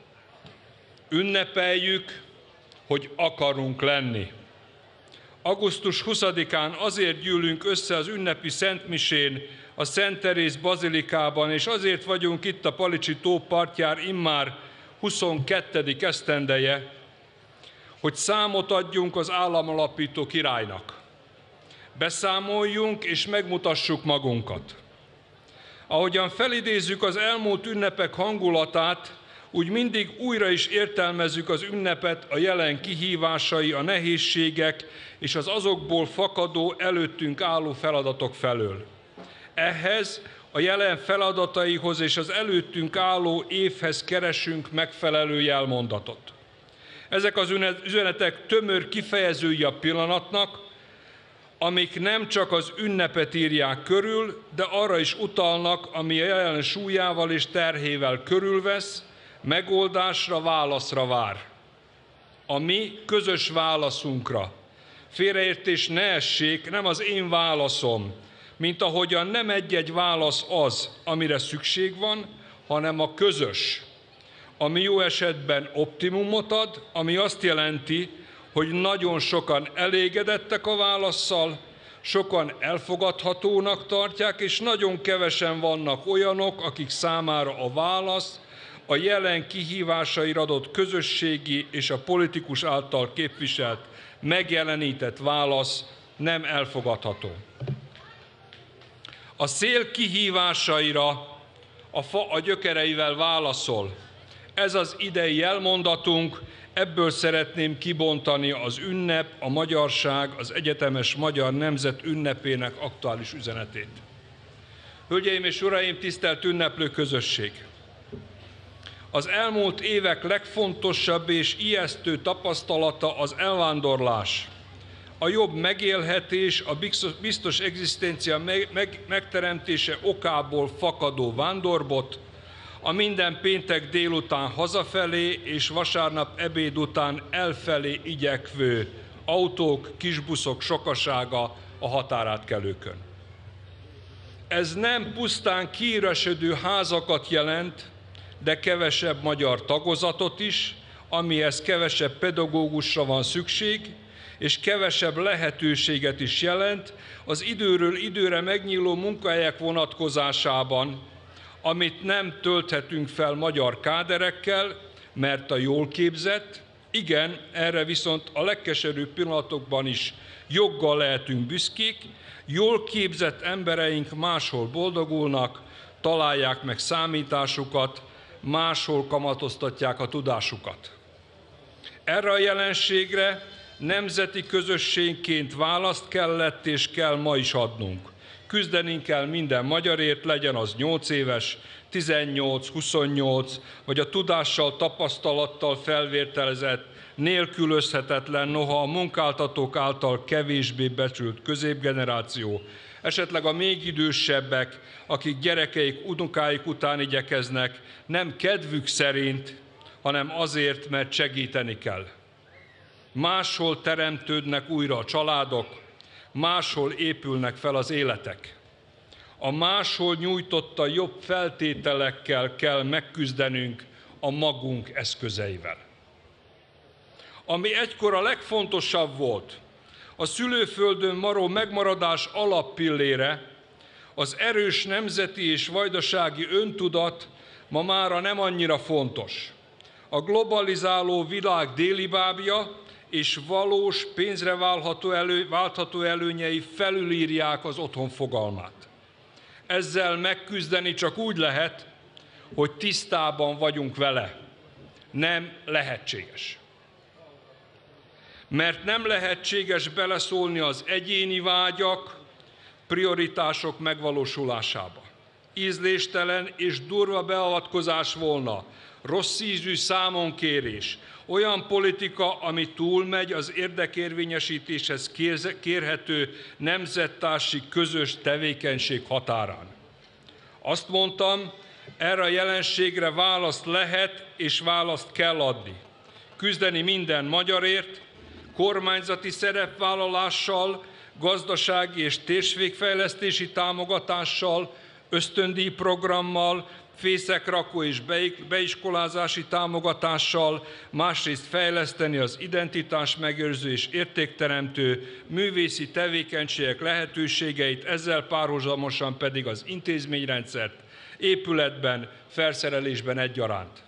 Ünnepeljük, hogy akarunk lenni. augusztus huszadikán azért gyűlünk össze az ünnepi szentmisén, a Szent Teréz bazilikában, és azért vagyunk itt a Palicsi tó partján immár huszonkettedik esztendeje, hogy számot adjunk az államalapító királynak. Beszámoljunk és megmutassuk magunkat. Ahogyan felidézzük az elmúlt ünnepek hangulatát, úgy mindig újra is értelmezzük az ünnepet a jelen kihívásai, a nehézségek és az azokból fakadó előttünk álló feladatok felől. Ehhez a jelen feladataihoz és az előttünk álló évhez keresünk megfelelő jelmondatot. Ezek az üzenetek tömör kifejezői a pillanatnak, amik nem csak az ünnepet írják körül, de arra is utalnak, ami a jelen súlyával és terhével körülvesz, megoldásra, válaszra vár. A mi közös válaszunkra. Félreértés ne essék, nem az én válaszom, mint ahogyan nem egy-egy válasz az, amire szükség van, hanem a közös, ami jó esetben optimumot ad, ami azt jelenti, hogy nagyon sokan elégedettek a válasszal, sokan elfogadhatónak tartják, és nagyon kevesen vannak olyanok, akik számára a válasz a jelen kihívásaira adott közösségi és a politikus által képviselt, megjelenített válasz nem elfogadható. A szél kihívásaira a fa a gyökereivel válaszol. Ez az idei jelmondatunk, ebből szeretném kibontani az ünnep, a magyarság, az egyetemes magyar nemzet ünnepének aktuális üzenetét. Hölgyeim és uraim, tisztelt ünneplő közösség! Az elmúlt évek legfontosabb és ijesztő tapasztalata az elvándorlás, a jobb megélhetés, a biztos egzisztencia megteremtése okából fakadó vándorbot, a minden péntek délután hazafelé és vasárnap ebéd után elfelé igyekvő autók, kisbuszok sokasága a határátkelőkön. Ez nem pusztán kiüresedő házakat jelent, de kevesebb magyar tagozatot is, amihez kevesebb pedagógusra van szükség, és kevesebb lehetőséget is jelent az időről időre megnyíló munkahelyek vonatkozásában, amit nem tölthetünk fel magyar káderekkel, mert a jól képzett, igen, erre viszont a legkeserűbb pillanatokban is joggal lehetünk büszkék, jól képzett embereink máshol boldogulnak, találják meg számításukat, máshol kamatoztatják a tudásukat. Erre a jelenségre nemzeti közösségként választ kellett és kell ma is adnunk. Küzdenünk kell minden magyarért, legyen az nyolc éves, tizennyolc, huszonnyolc, vagy a tudással, tapasztalattal felvértelezett, nélkülözhetetlen, noha a munkáltatók által kevésbé becsült középgeneráció, esetleg a még idősebbek, akik gyerekeik, unokáik után igyekeznek, nem kedvük szerint, hanem azért, mert segíteni kell. Máshol teremtődnek újra a családok, máshol épülnek fel az életek. A máshol nyújtotta jobb feltételekkel kell megküzdenünk a magunk eszközeivel. Ami egykor a legfontosabb volt, a szülőföldön maró megmaradás alappillére, az erős nemzeti és vajdasági öntudat ma mára nem annyira fontos. A globalizáló világ délibábja és valós pénzre váltható, elő, váltható előnyei felülírják az otthon fogalmát. Ezzel megküzdeni csak úgy lehet, hogy tisztában vagyunk vele. Nem lehetséges. Mert nem lehetséges beleszólni az egyéni vágyak, prioritások megvalósulásába. Ízléstelen és durva beavatkozás volna, rossz ízű számonkérés, olyan politika, ami túlmegy az érdekérvényesítéshez kérhető nemzettársi közös tevékenység határán. Azt mondtam, erre a jelenségre választ lehet és választ kell adni. Küzdeni minden magyarért, kormányzati szerepvállalással, gazdasági és térségfejlesztési támogatással, ösztöndíjprogrammal, fészekrakó és beiskolázási támogatással, másrészt fejleszteni az identitás megőrző és értékteremtő művészi tevékenységek lehetőségeit, ezzel párhuzamosan pedig az intézményrendszert épületben, felszerelésben egyaránt.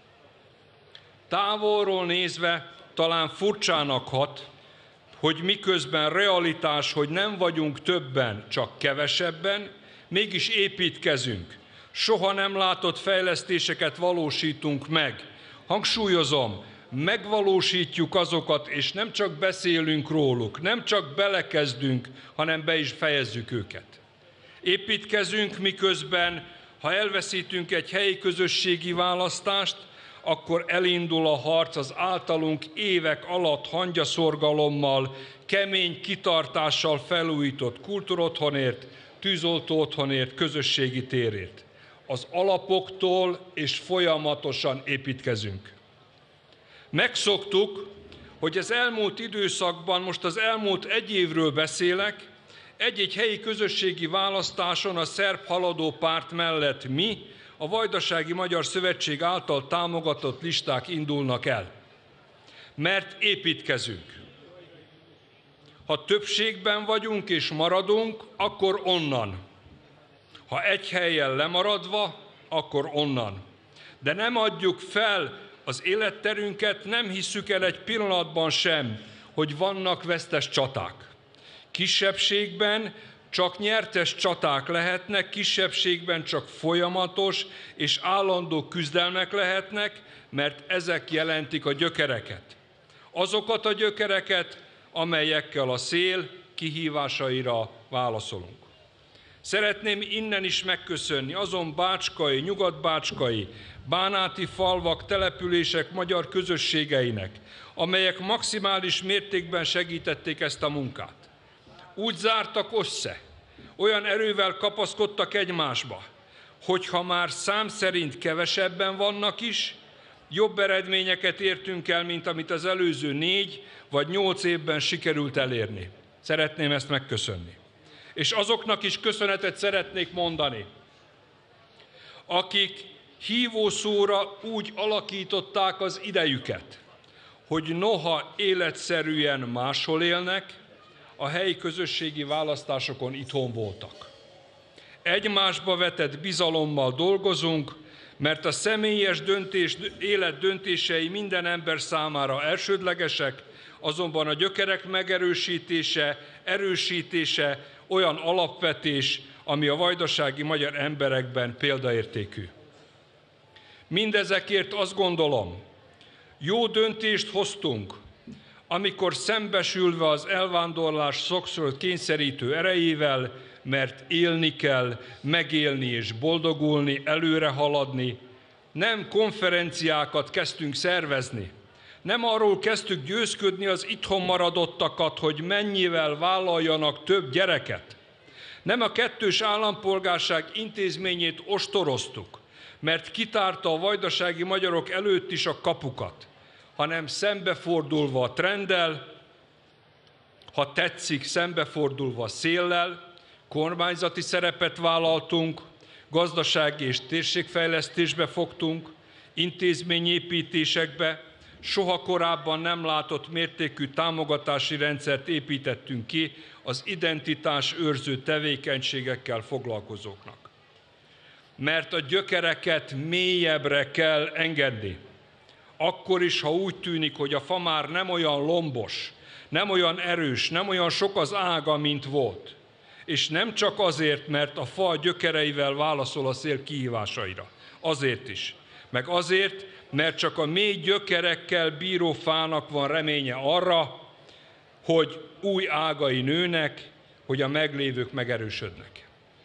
Távolról nézve talán furcsának hat, hogy miközben realitás, hogy nem vagyunk többen, csak kevesebben, mégis építkezünk. Soha nem látott fejlesztéseket valósítunk meg. Hangsúlyozom, megvalósítjuk azokat, és nem csak beszélünk róluk, nem csak belekezdünk, hanem be is fejezzük őket. Építkezünk, miközben, ha elveszítünk egy helyi közösségi választást, akkor elindul a harc az általunk évek alatt hangyaszorgalommal, kemény kitartással felújított kultúrotthonért, tűzoltó otthonért, közösségi térért. Az alapoktól és folyamatosan építkezünk. Megszoktuk, hogy az elmúlt időszakban, most az elmúlt egy évről beszélek, egy-egy helyi közösségi választáson a szerb haladó párt mellett mi, a Vajdasági Magyar Szövetség által támogatott listák indulnak el. Mert építkezünk. Ha többségben vagyunk és maradunk, akkor onnan. Ha egy helyen lemaradva, akkor onnan. De nem adjuk fel az életterünket, nem hisszük el egy pillanatban sem, hogy vannak vesztes csaták. Kisebbségben csak nyertes csaták lehetnek, kisebbségben csak folyamatos és állandó küzdelmek lehetnek, mert ezek jelentik a gyökereket. Azokat a gyökereket, amelyekkel a szél kihívásaira válaszolunk. Szeretném innen is megköszönni azon bácskai, nyugatbácskai, bánáti falvak, települések magyar közösségeinek, amelyek maximális mértékben segítették ezt a munkát. Úgy zártak össze, olyan erővel kapaszkodtak egymásba, hogyha már szám szerint kevesebben vannak is, jobb eredményeket értünk el, mint amit az előző négy vagy nyolc évben sikerült elérni. Szeretném ezt megköszönni. És azoknak is köszönetet szeretnék mondani, akik hívószóra úgy alakították az idejüket, hogy noha életszerűen máshol élnek, a helyi közösségi választásokon itthon voltak. Egymásba vetett bizalommal dolgozunk, mert a személyes döntés, élet döntései minden ember számára elsődlegesek, azonban a gyökerek megerősítése, erősítése olyan alapvetés, ami a vajdasági magyar emberekben példaértékű. Mindezekért azt gondolom, jó döntést hoztunk, amikor szembesülve az elvándorlás sokszor kényszerítő erejével, mert élni kell, megélni és boldogulni, előre haladni, nem konferenciákat kezdtünk szervezni, nem arról kezdtük győzködni az itthon maradottakat, hogy mennyivel vállaljanak több gyereket. Nem a kettős állampolgárság intézményét ostoroztuk, mert kitárta a vajdasági magyarok előtt is a kapukat, hanem szembefordulva a trenddel, ha tetszik, szembefordulva a széllel, Kormányzati szerepet vállaltunk, gazdasági és térségfejlesztésbe fogtunk, intézményépítésekbe, soha korábban nem látott mértékű támogatási rendszert építettünk ki az identitás őrző tevékenységekkel foglalkozóknak. Mert a gyökereket mélyebbre kell engedni. Akkor is, ha úgy tűnik, hogy a fa már nem olyan lombos, nem olyan erős, nem olyan sok az ága, mint volt. És nem csak azért, mert a fa gyökereivel válaszol a szél kihívásaira. Azért is. Meg azért, mert csak a mély gyökerekkel bíró fának van reménye arra, hogy új ágai nőnek, hogy a meglévők megerősödnek.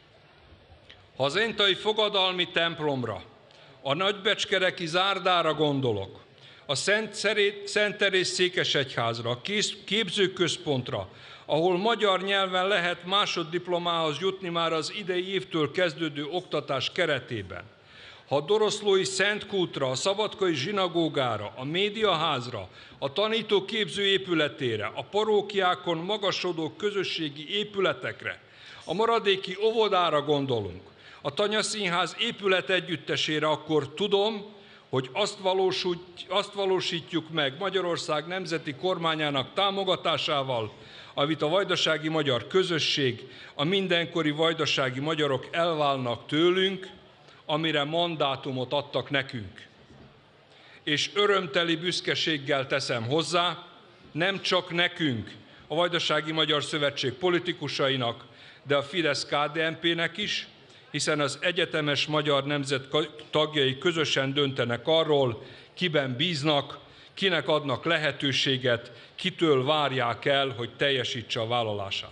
Ha az entai fogadalmi templomra, a nagybecskereki Zárdára gondolok, a Szent, Szent Teréz székesegyházra, a képzőközpontra, ahol magyar nyelven lehet másoddiplomához jutni már az idei évtől kezdődő oktatás keretében, ha a Doroszlói Szentkútra, a Szabadkai zsinagógára, a médiaházra, a tanítóképző épületére, a parókiákon magasodó közösségi épületekre, a maradéki óvodára gondolunk, a Tanyaszínház épületegyüttesére, akkor tudom, hogy azt, azt valósítjuk meg Magyarország nemzeti kormányának támogatásával, amit a vajdasági magyar közösség, a mindenkori vajdasági magyarok elválnak tőlünk, amire mandátumot adtak nekünk. És örömteli büszkeséggel teszem hozzá, nem csak nekünk, a Vajdasági Magyar Szövetség politikusainak, de a Fidesz-ká dé en pé-nek is, hiszen az egyetemes magyar nemzet tagjai közösen döntenek arról, kiben bíznak, kinek adnak lehetőséget, kitől várják el, hogy teljesítse a vállalását.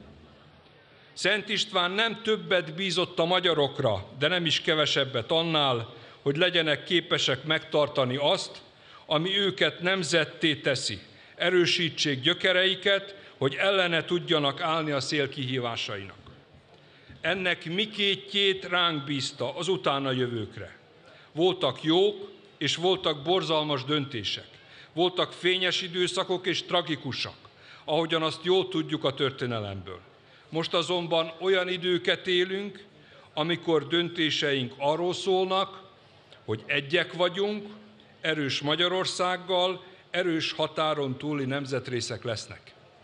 Szent István nem többet bízott a magyarokra, de nem is kevesebbet annál, hogy legyenek képesek megtartani azt, ami őket nemzetté teszi. Erősítsék gyökereiket, hogy ellene tudjanak állni a szél kihívásainak. Ennek mikétjét ránk bízta az utána jövőkre. Voltak jók és voltak borzalmas döntések. Voltak fényes időszakok és tragikusak, ahogyan azt jól tudjuk a történelemből. Most azonban olyan időket élünk, amikor döntéseink arról szólnak, hogy egyek vagyunk, erős Magyarországgal, erős határon túli nemzetrészek lesznek.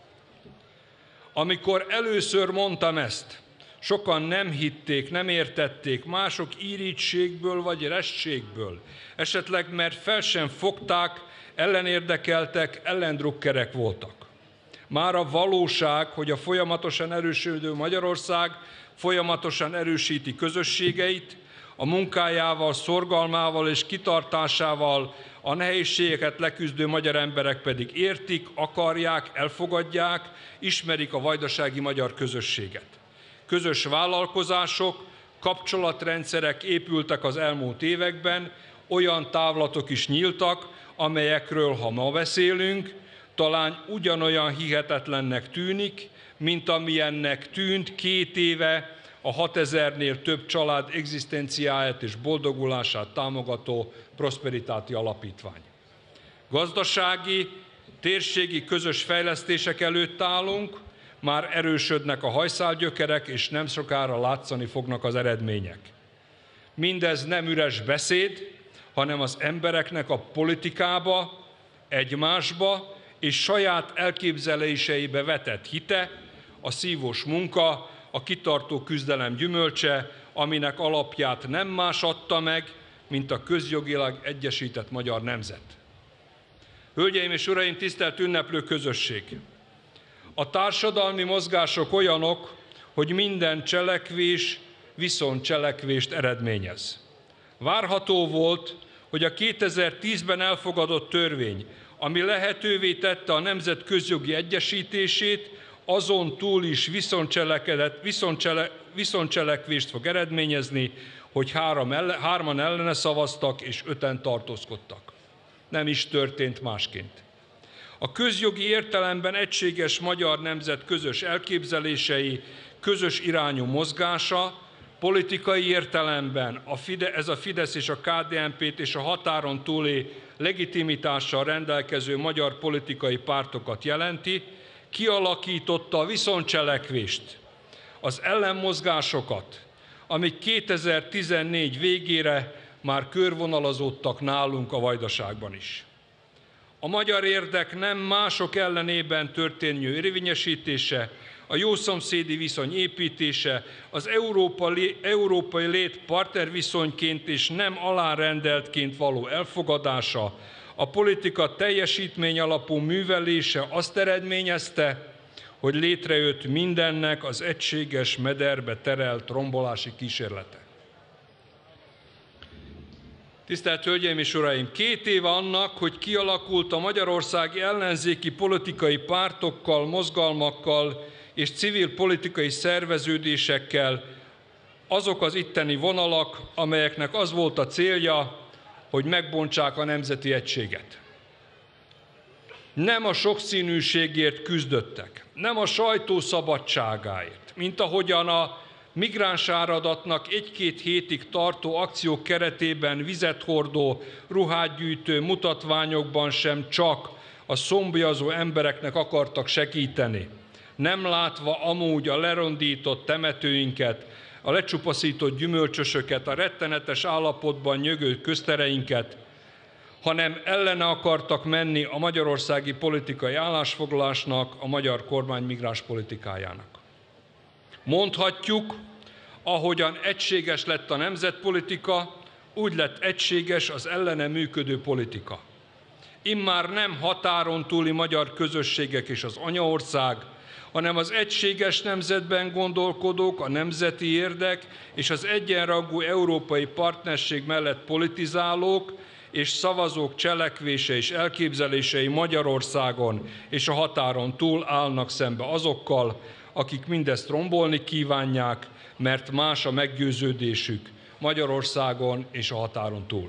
Amikor először mondtam ezt, sokan nem hitték, nem értették, mások írítségből vagy rességből, esetleg mert fel sem fogták, ellenérdekeltek, ellendrukkerek voltak. Már a valóság, hogy a folyamatosan erősödő Magyarország folyamatosan erősíti közösségeit, a munkájával, szorgalmával és kitartásával a nehézségeket leküzdő magyar emberek pedig értik, akarják, elfogadják, ismerik a vajdasági magyar közösséget. Közös vállalkozások, kapcsolatrendszerek épültek az elmúlt években, olyan távlatok is nyíltak, amelyekről, ha ma beszélünk, talán ugyanolyan hihetetlennek tűnik, mint amilyennek tűnt két éve a hatezernél több család egzisztenciáját és boldogulását támogató Prosperitáti Alapítvány. Gazdasági, térségi közös fejlesztések előtt állunk, már erősödnek a hajszálgyökerek, és nem sokára látszani fognak az eredmények. Mindez nem üres beszéd, hanem az embereknek a politikába, egymásba és saját elképzeléseibe vetett hite, a szívós munka, a kitartó küzdelem gyümölcse, aminek alapját nem más adta meg, mint a közjogilag egyesített magyar nemzet. Hölgyeim és uraim, tisztelt ünneplő közösség! A társadalmi mozgások olyanok, hogy minden cselekvés viszontcselekvést eredményez. Várható volt, hogy a kétezer-tízben elfogadott törvény, ami lehetővé tette a nemzet közjogi egyesítését, azon túl is viszontcsele, viszontcselekvést fog eredményezni, hogy három elle, hárman ellene szavaztak és öten tartózkodtak. Nem is történt másként. A közjogi értelemben egységes magyar nemzet közös elképzelései, közös irányú mozgása, politikai értelemben a Fide, ez a Fidesz és a ká dé en pét és a határon túli legitimitással rendelkező magyar politikai pártokat jelenti, kialakította a viszontcselekvést, az ellenmozgásokat, amik kétezer-tizennégy végére már körvonalazódtak nálunk a Vajdaságban is. A magyar érdek nem mások ellenében történő érvényesítése, a jószomszédi viszony építése, az Európa, európai lét partnerviszonyként és nem alárendeltként való elfogadása, a politika teljesítmény alapú művelése azt eredményezte, hogy létrejött mindennek az egységes mederbe terelt rombolási kísérlete. Tisztelt Hölgyeim és Uraim! Két éve annak, hogy kialakult a magyarországi ellenzéki politikai pártokkal, mozgalmakkal és civil politikai szerveződésekkel azok az itteni vonalak, amelyeknek az volt a célja, hogy megbontsák a nemzeti egységet. Nem a sokszínűségért küzdöttek, nem a sajtó szabadságáért, mint ahogyan a migránsáradatnak egy-két hétig tartó akció keretében vizet hordó, ruhát gyűjtő mutatványokban sem csak a szomjazó embereknek akartak segíteni, nem látva amúgy a lerondított temetőinket, a lecsupaszított gyümölcsösöket, a rettenetes állapotban nyögő köztereinket, hanem ellene akartak menni a magyarországi politikai állásfoglalásnak, a magyar kormány migráns politikájának. Mondhatjuk, ahogyan egységes lett a nemzetpolitika, úgy lett egységes az ellene működő politika. Immár nem határon túli magyar közösségek és az anyaország, hanem az egységes nemzetben gondolkodók, a nemzeti érdek és az egyenrangú európai partnerség mellett politizálók és szavazók cselekvése és elképzelései Magyarországon és a határon túl állnak szembe azokkal, akik mindezt rombolni kívánják, mert más a meggyőződésük Magyarországon és a határon túl.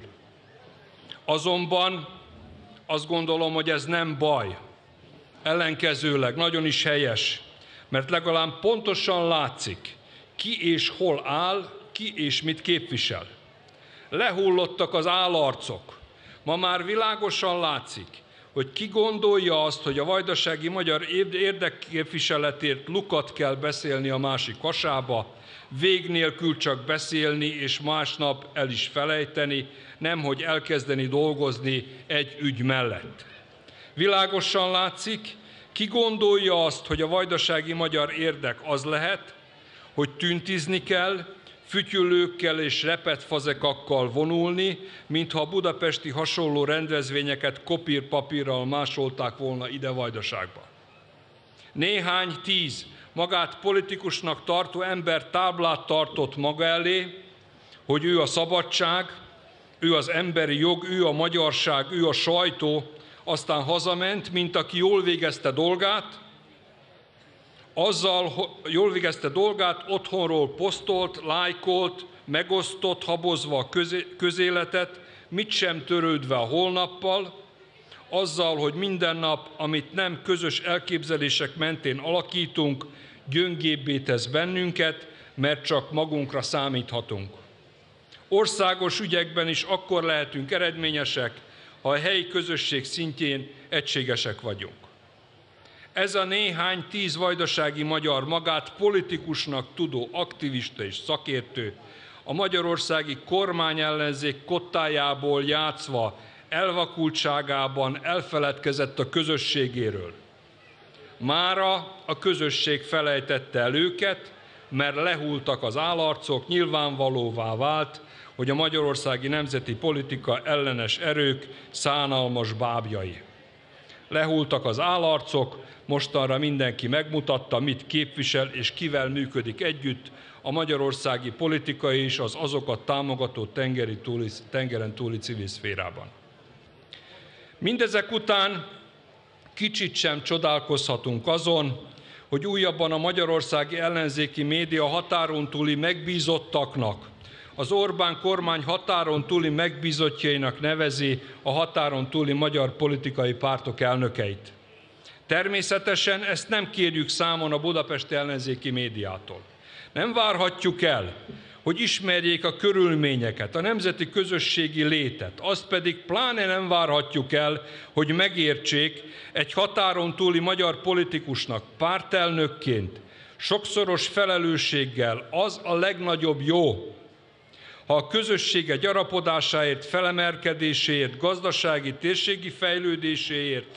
Azonban azt gondolom, hogy ez nem baj. Ellenkezőleg nagyon is helyes, mert legalább pontosan látszik, ki és hol áll, ki és mit képvisel. Lehullottak az állarcok. Ma már világosan látszik, hogy ki gondolja azt, hogy a vajdasági magyar érdekképviseletért lukat kell beszélni a másik hasába, vég nélkül csak beszélni, és másnap el is felejteni, nemhogy elkezdeni dolgozni egy ügy mellett. Világosan látszik, ki gondolja azt, hogy a vajdasági magyar érdek az lehet, hogy tüntizni kell, fütyülőkkel és repett fazekakkal vonulni, mintha a budapesti hasonló rendezvényeket kopírpapírral másolták volna ide Vajdaságba. Néhány tíz magát politikusnak tartó ember táblát tartott maga elé, hogy ő a szabadság, ő az emberi jog, ő a magyarság, ő a sajtó, aztán hazament, mint aki jól végezte dolgát, azzal jól végezte dolgát, otthonról posztolt, lájkolt, megosztott, habozva a közéletet, mit sem törődve a holnappal, azzal, hogy minden nap, amit nem közös elképzelések mentén alakítunk, gyöngébbé tesz bennünket, mert csak magunkra számíthatunk. Országos ügyekben is akkor lehetünk eredményesek, ha a helyi közösség szintjén egységesek vagyunk. Ez a néhány tíz vajdasági magyar magát politikusnak tudó aktivista és szakértő a magyarországi kormányellenzék kottájából játszva elvakultságában elfeledkezett a közösségéről. Mára a közösség felejtette el őket, mert lehultak az állarcok, nyilvánvalóvá vált, hogy a magyarországi nemzeti politika ellenes erők szánalmas bábjai. Lehultak az állarcok, mostanra mindenki megmutatta, mit képvisel és kivel működik együtt a magyarországi politika és az azokat támogató tengeri túli, tengeren túli civil szférában. Mindezek után kicsit sem csodálkozhatunk azon, hogy újabban a magyarországi ellenzéki média határon túli megbízottaknak, az Orbán kormány határon túli megbízottjainak nevezi a határon túli magyar politikai pártok elnökeit. Természetesen ezt nem kérjük számon a budapesti ellenzéki médiától. Nem várhatjuk el, hogy ismerjék a körülményeket, a nemzeti közösségi létet, azt pedig pláne nem várhatjuk el, hogy megértsék egy határon túli magyar politikusnak pártelnökként, sokszoros felelősséggel az a legnagyobb jó, ha a közössége gyarapodásáért, felemelkedéséért, gazdasági, térségi fejlődéséért,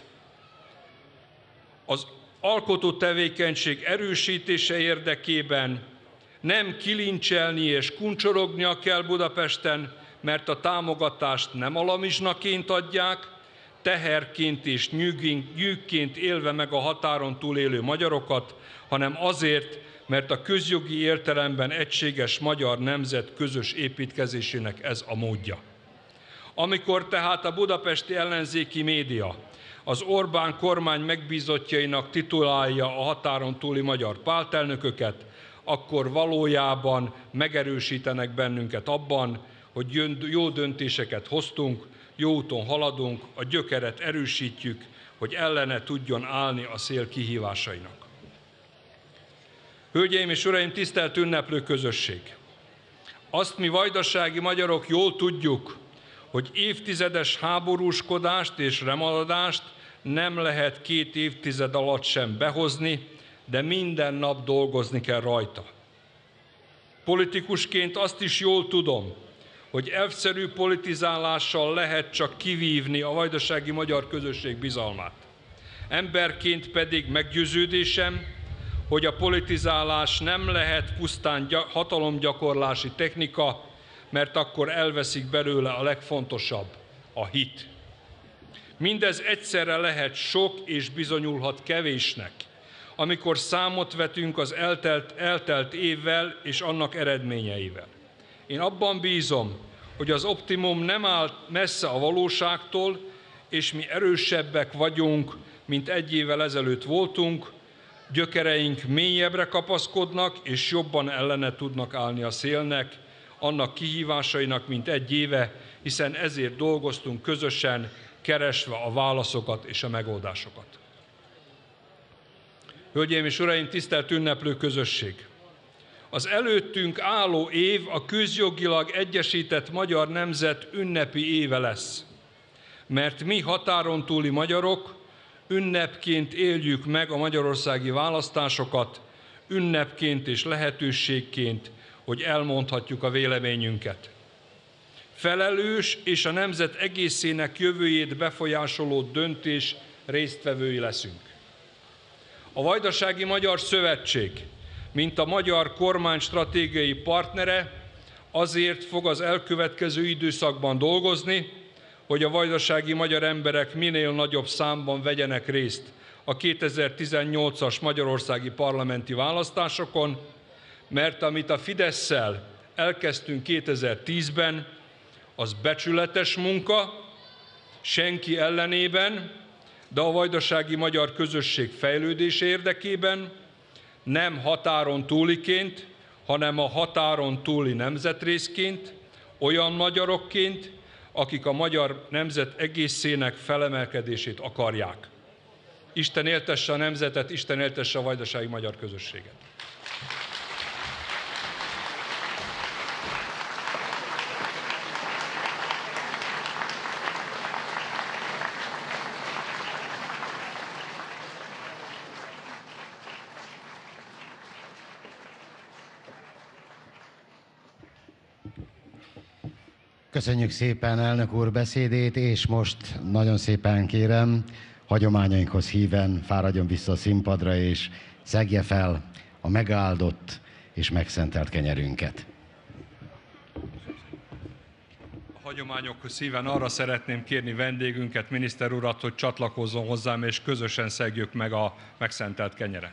az alkotó tevékenység erősítése érdekében nem kilincselni és kuncsorognia kell Budapesten, mert a támogatást nem alamizsnaként adják, teherként és nyűgként élve meg a határon túl élő magyarokat, hanem azért, mert a közjogi értelemben egységes magyar nemzet közös építkezésének ez a módja. Amikor tehát a budapesti ellenzéki média az Orbán kormány megbízottjainak titulálja a határon túli magyar pártelnököket, akkor valójában megerősítenek bennünket abban, hogy jó döntéseket hoztunk, jó úton haladunk, a gyökeret erősítjük, hogy ellene tudjon állni a szél kihívásainak. Hölgyeim és uraim, tisztelt ünneplő közösség! Azt mi vajdasági magyarok jól tudjuk, hogy évtizedes háborúskodást és remaladást nem lehet két évtized alatt sem behozni, de minden nap dolgozni kell rajta. Politikusként azt is jól tudom, hogy elvszerű politizálással lehet csak kivívni a vajdasági magyar közösség bizalmát. Emberként pedig meggyőződésem, hogy a politizálás nem lehet pusztán hatalomgyakorlási technika, mert akkor elveszik belőle a legfontosabb, a hit. Mindez egyszerre lehet sok és bizonyulhat kevésnek, amikor számot vetünk az eltelt, eltelt évvel és annak eredményeivel. Én abban bízom, hogy az optimum nem áll messze a valóságtól, és mi erősebbek vagyunk, mint egy évvel ezelőtt voltunk, gyökereink mélyebbre kapaszkodnak, és jobban ellene tudnak állni a szélnek, annak kihívásainak, mint egy éve, hiszen ezért dolgoztunk közösen, keresve a válaszokat és a megoldásokat. Hölgyeim és uraim, tisztelt ünneplő közösség! Az előttünk álló év a közjogilag egyesített magyar nemzet ünnepi éve lesz, mert mi határon túli magyarok ünnepként éljük meg a magyarországi választásokat, ünnepként és lehetőségként, hogy elmondhatjuk a véleményünket. Felelős és a nemzet egészének jövőjét befolyásoló döntés résztvevői leszünk. A Vajdasági Magyar Szövetség, mint a magyar kormány stratégiai partnere, azért fog az elkövetkező időszakban dolgozni, hogy a vajdasági magyar emberek minél nagyobb számban vegyenek részt a kétezer-tizennyolcas magyarországi parlamenti választásokon, mert amit a Fidesszel elkezdtünk kétezer-tízben, az becsületes munka, senki ellenében, de a vajdasági magyar közösség fejlődése érdekében, nem határon túliként, hanem a határon túli nemzetrészként, olyan magyarokként, akik a magyar nemzet egészének felemelkedését akarják. Isten éltesse a nemzetet, Isten éltesse a vajdasági magyar közösséget. Köszönjük szépen elnök úr beszédét, és most nagyon szépen kérem, hagyományainkhoz híven fáradjon vissza a színpadra, és szegje fel a megáldott és megszentelt kenyerünket. A hagyományokhoz híven arra szeretném kérni vendégünket, miniszter urat, hogy csatlakozzon hozzám, és közösen szegjük meg a megszentelt kenyeret.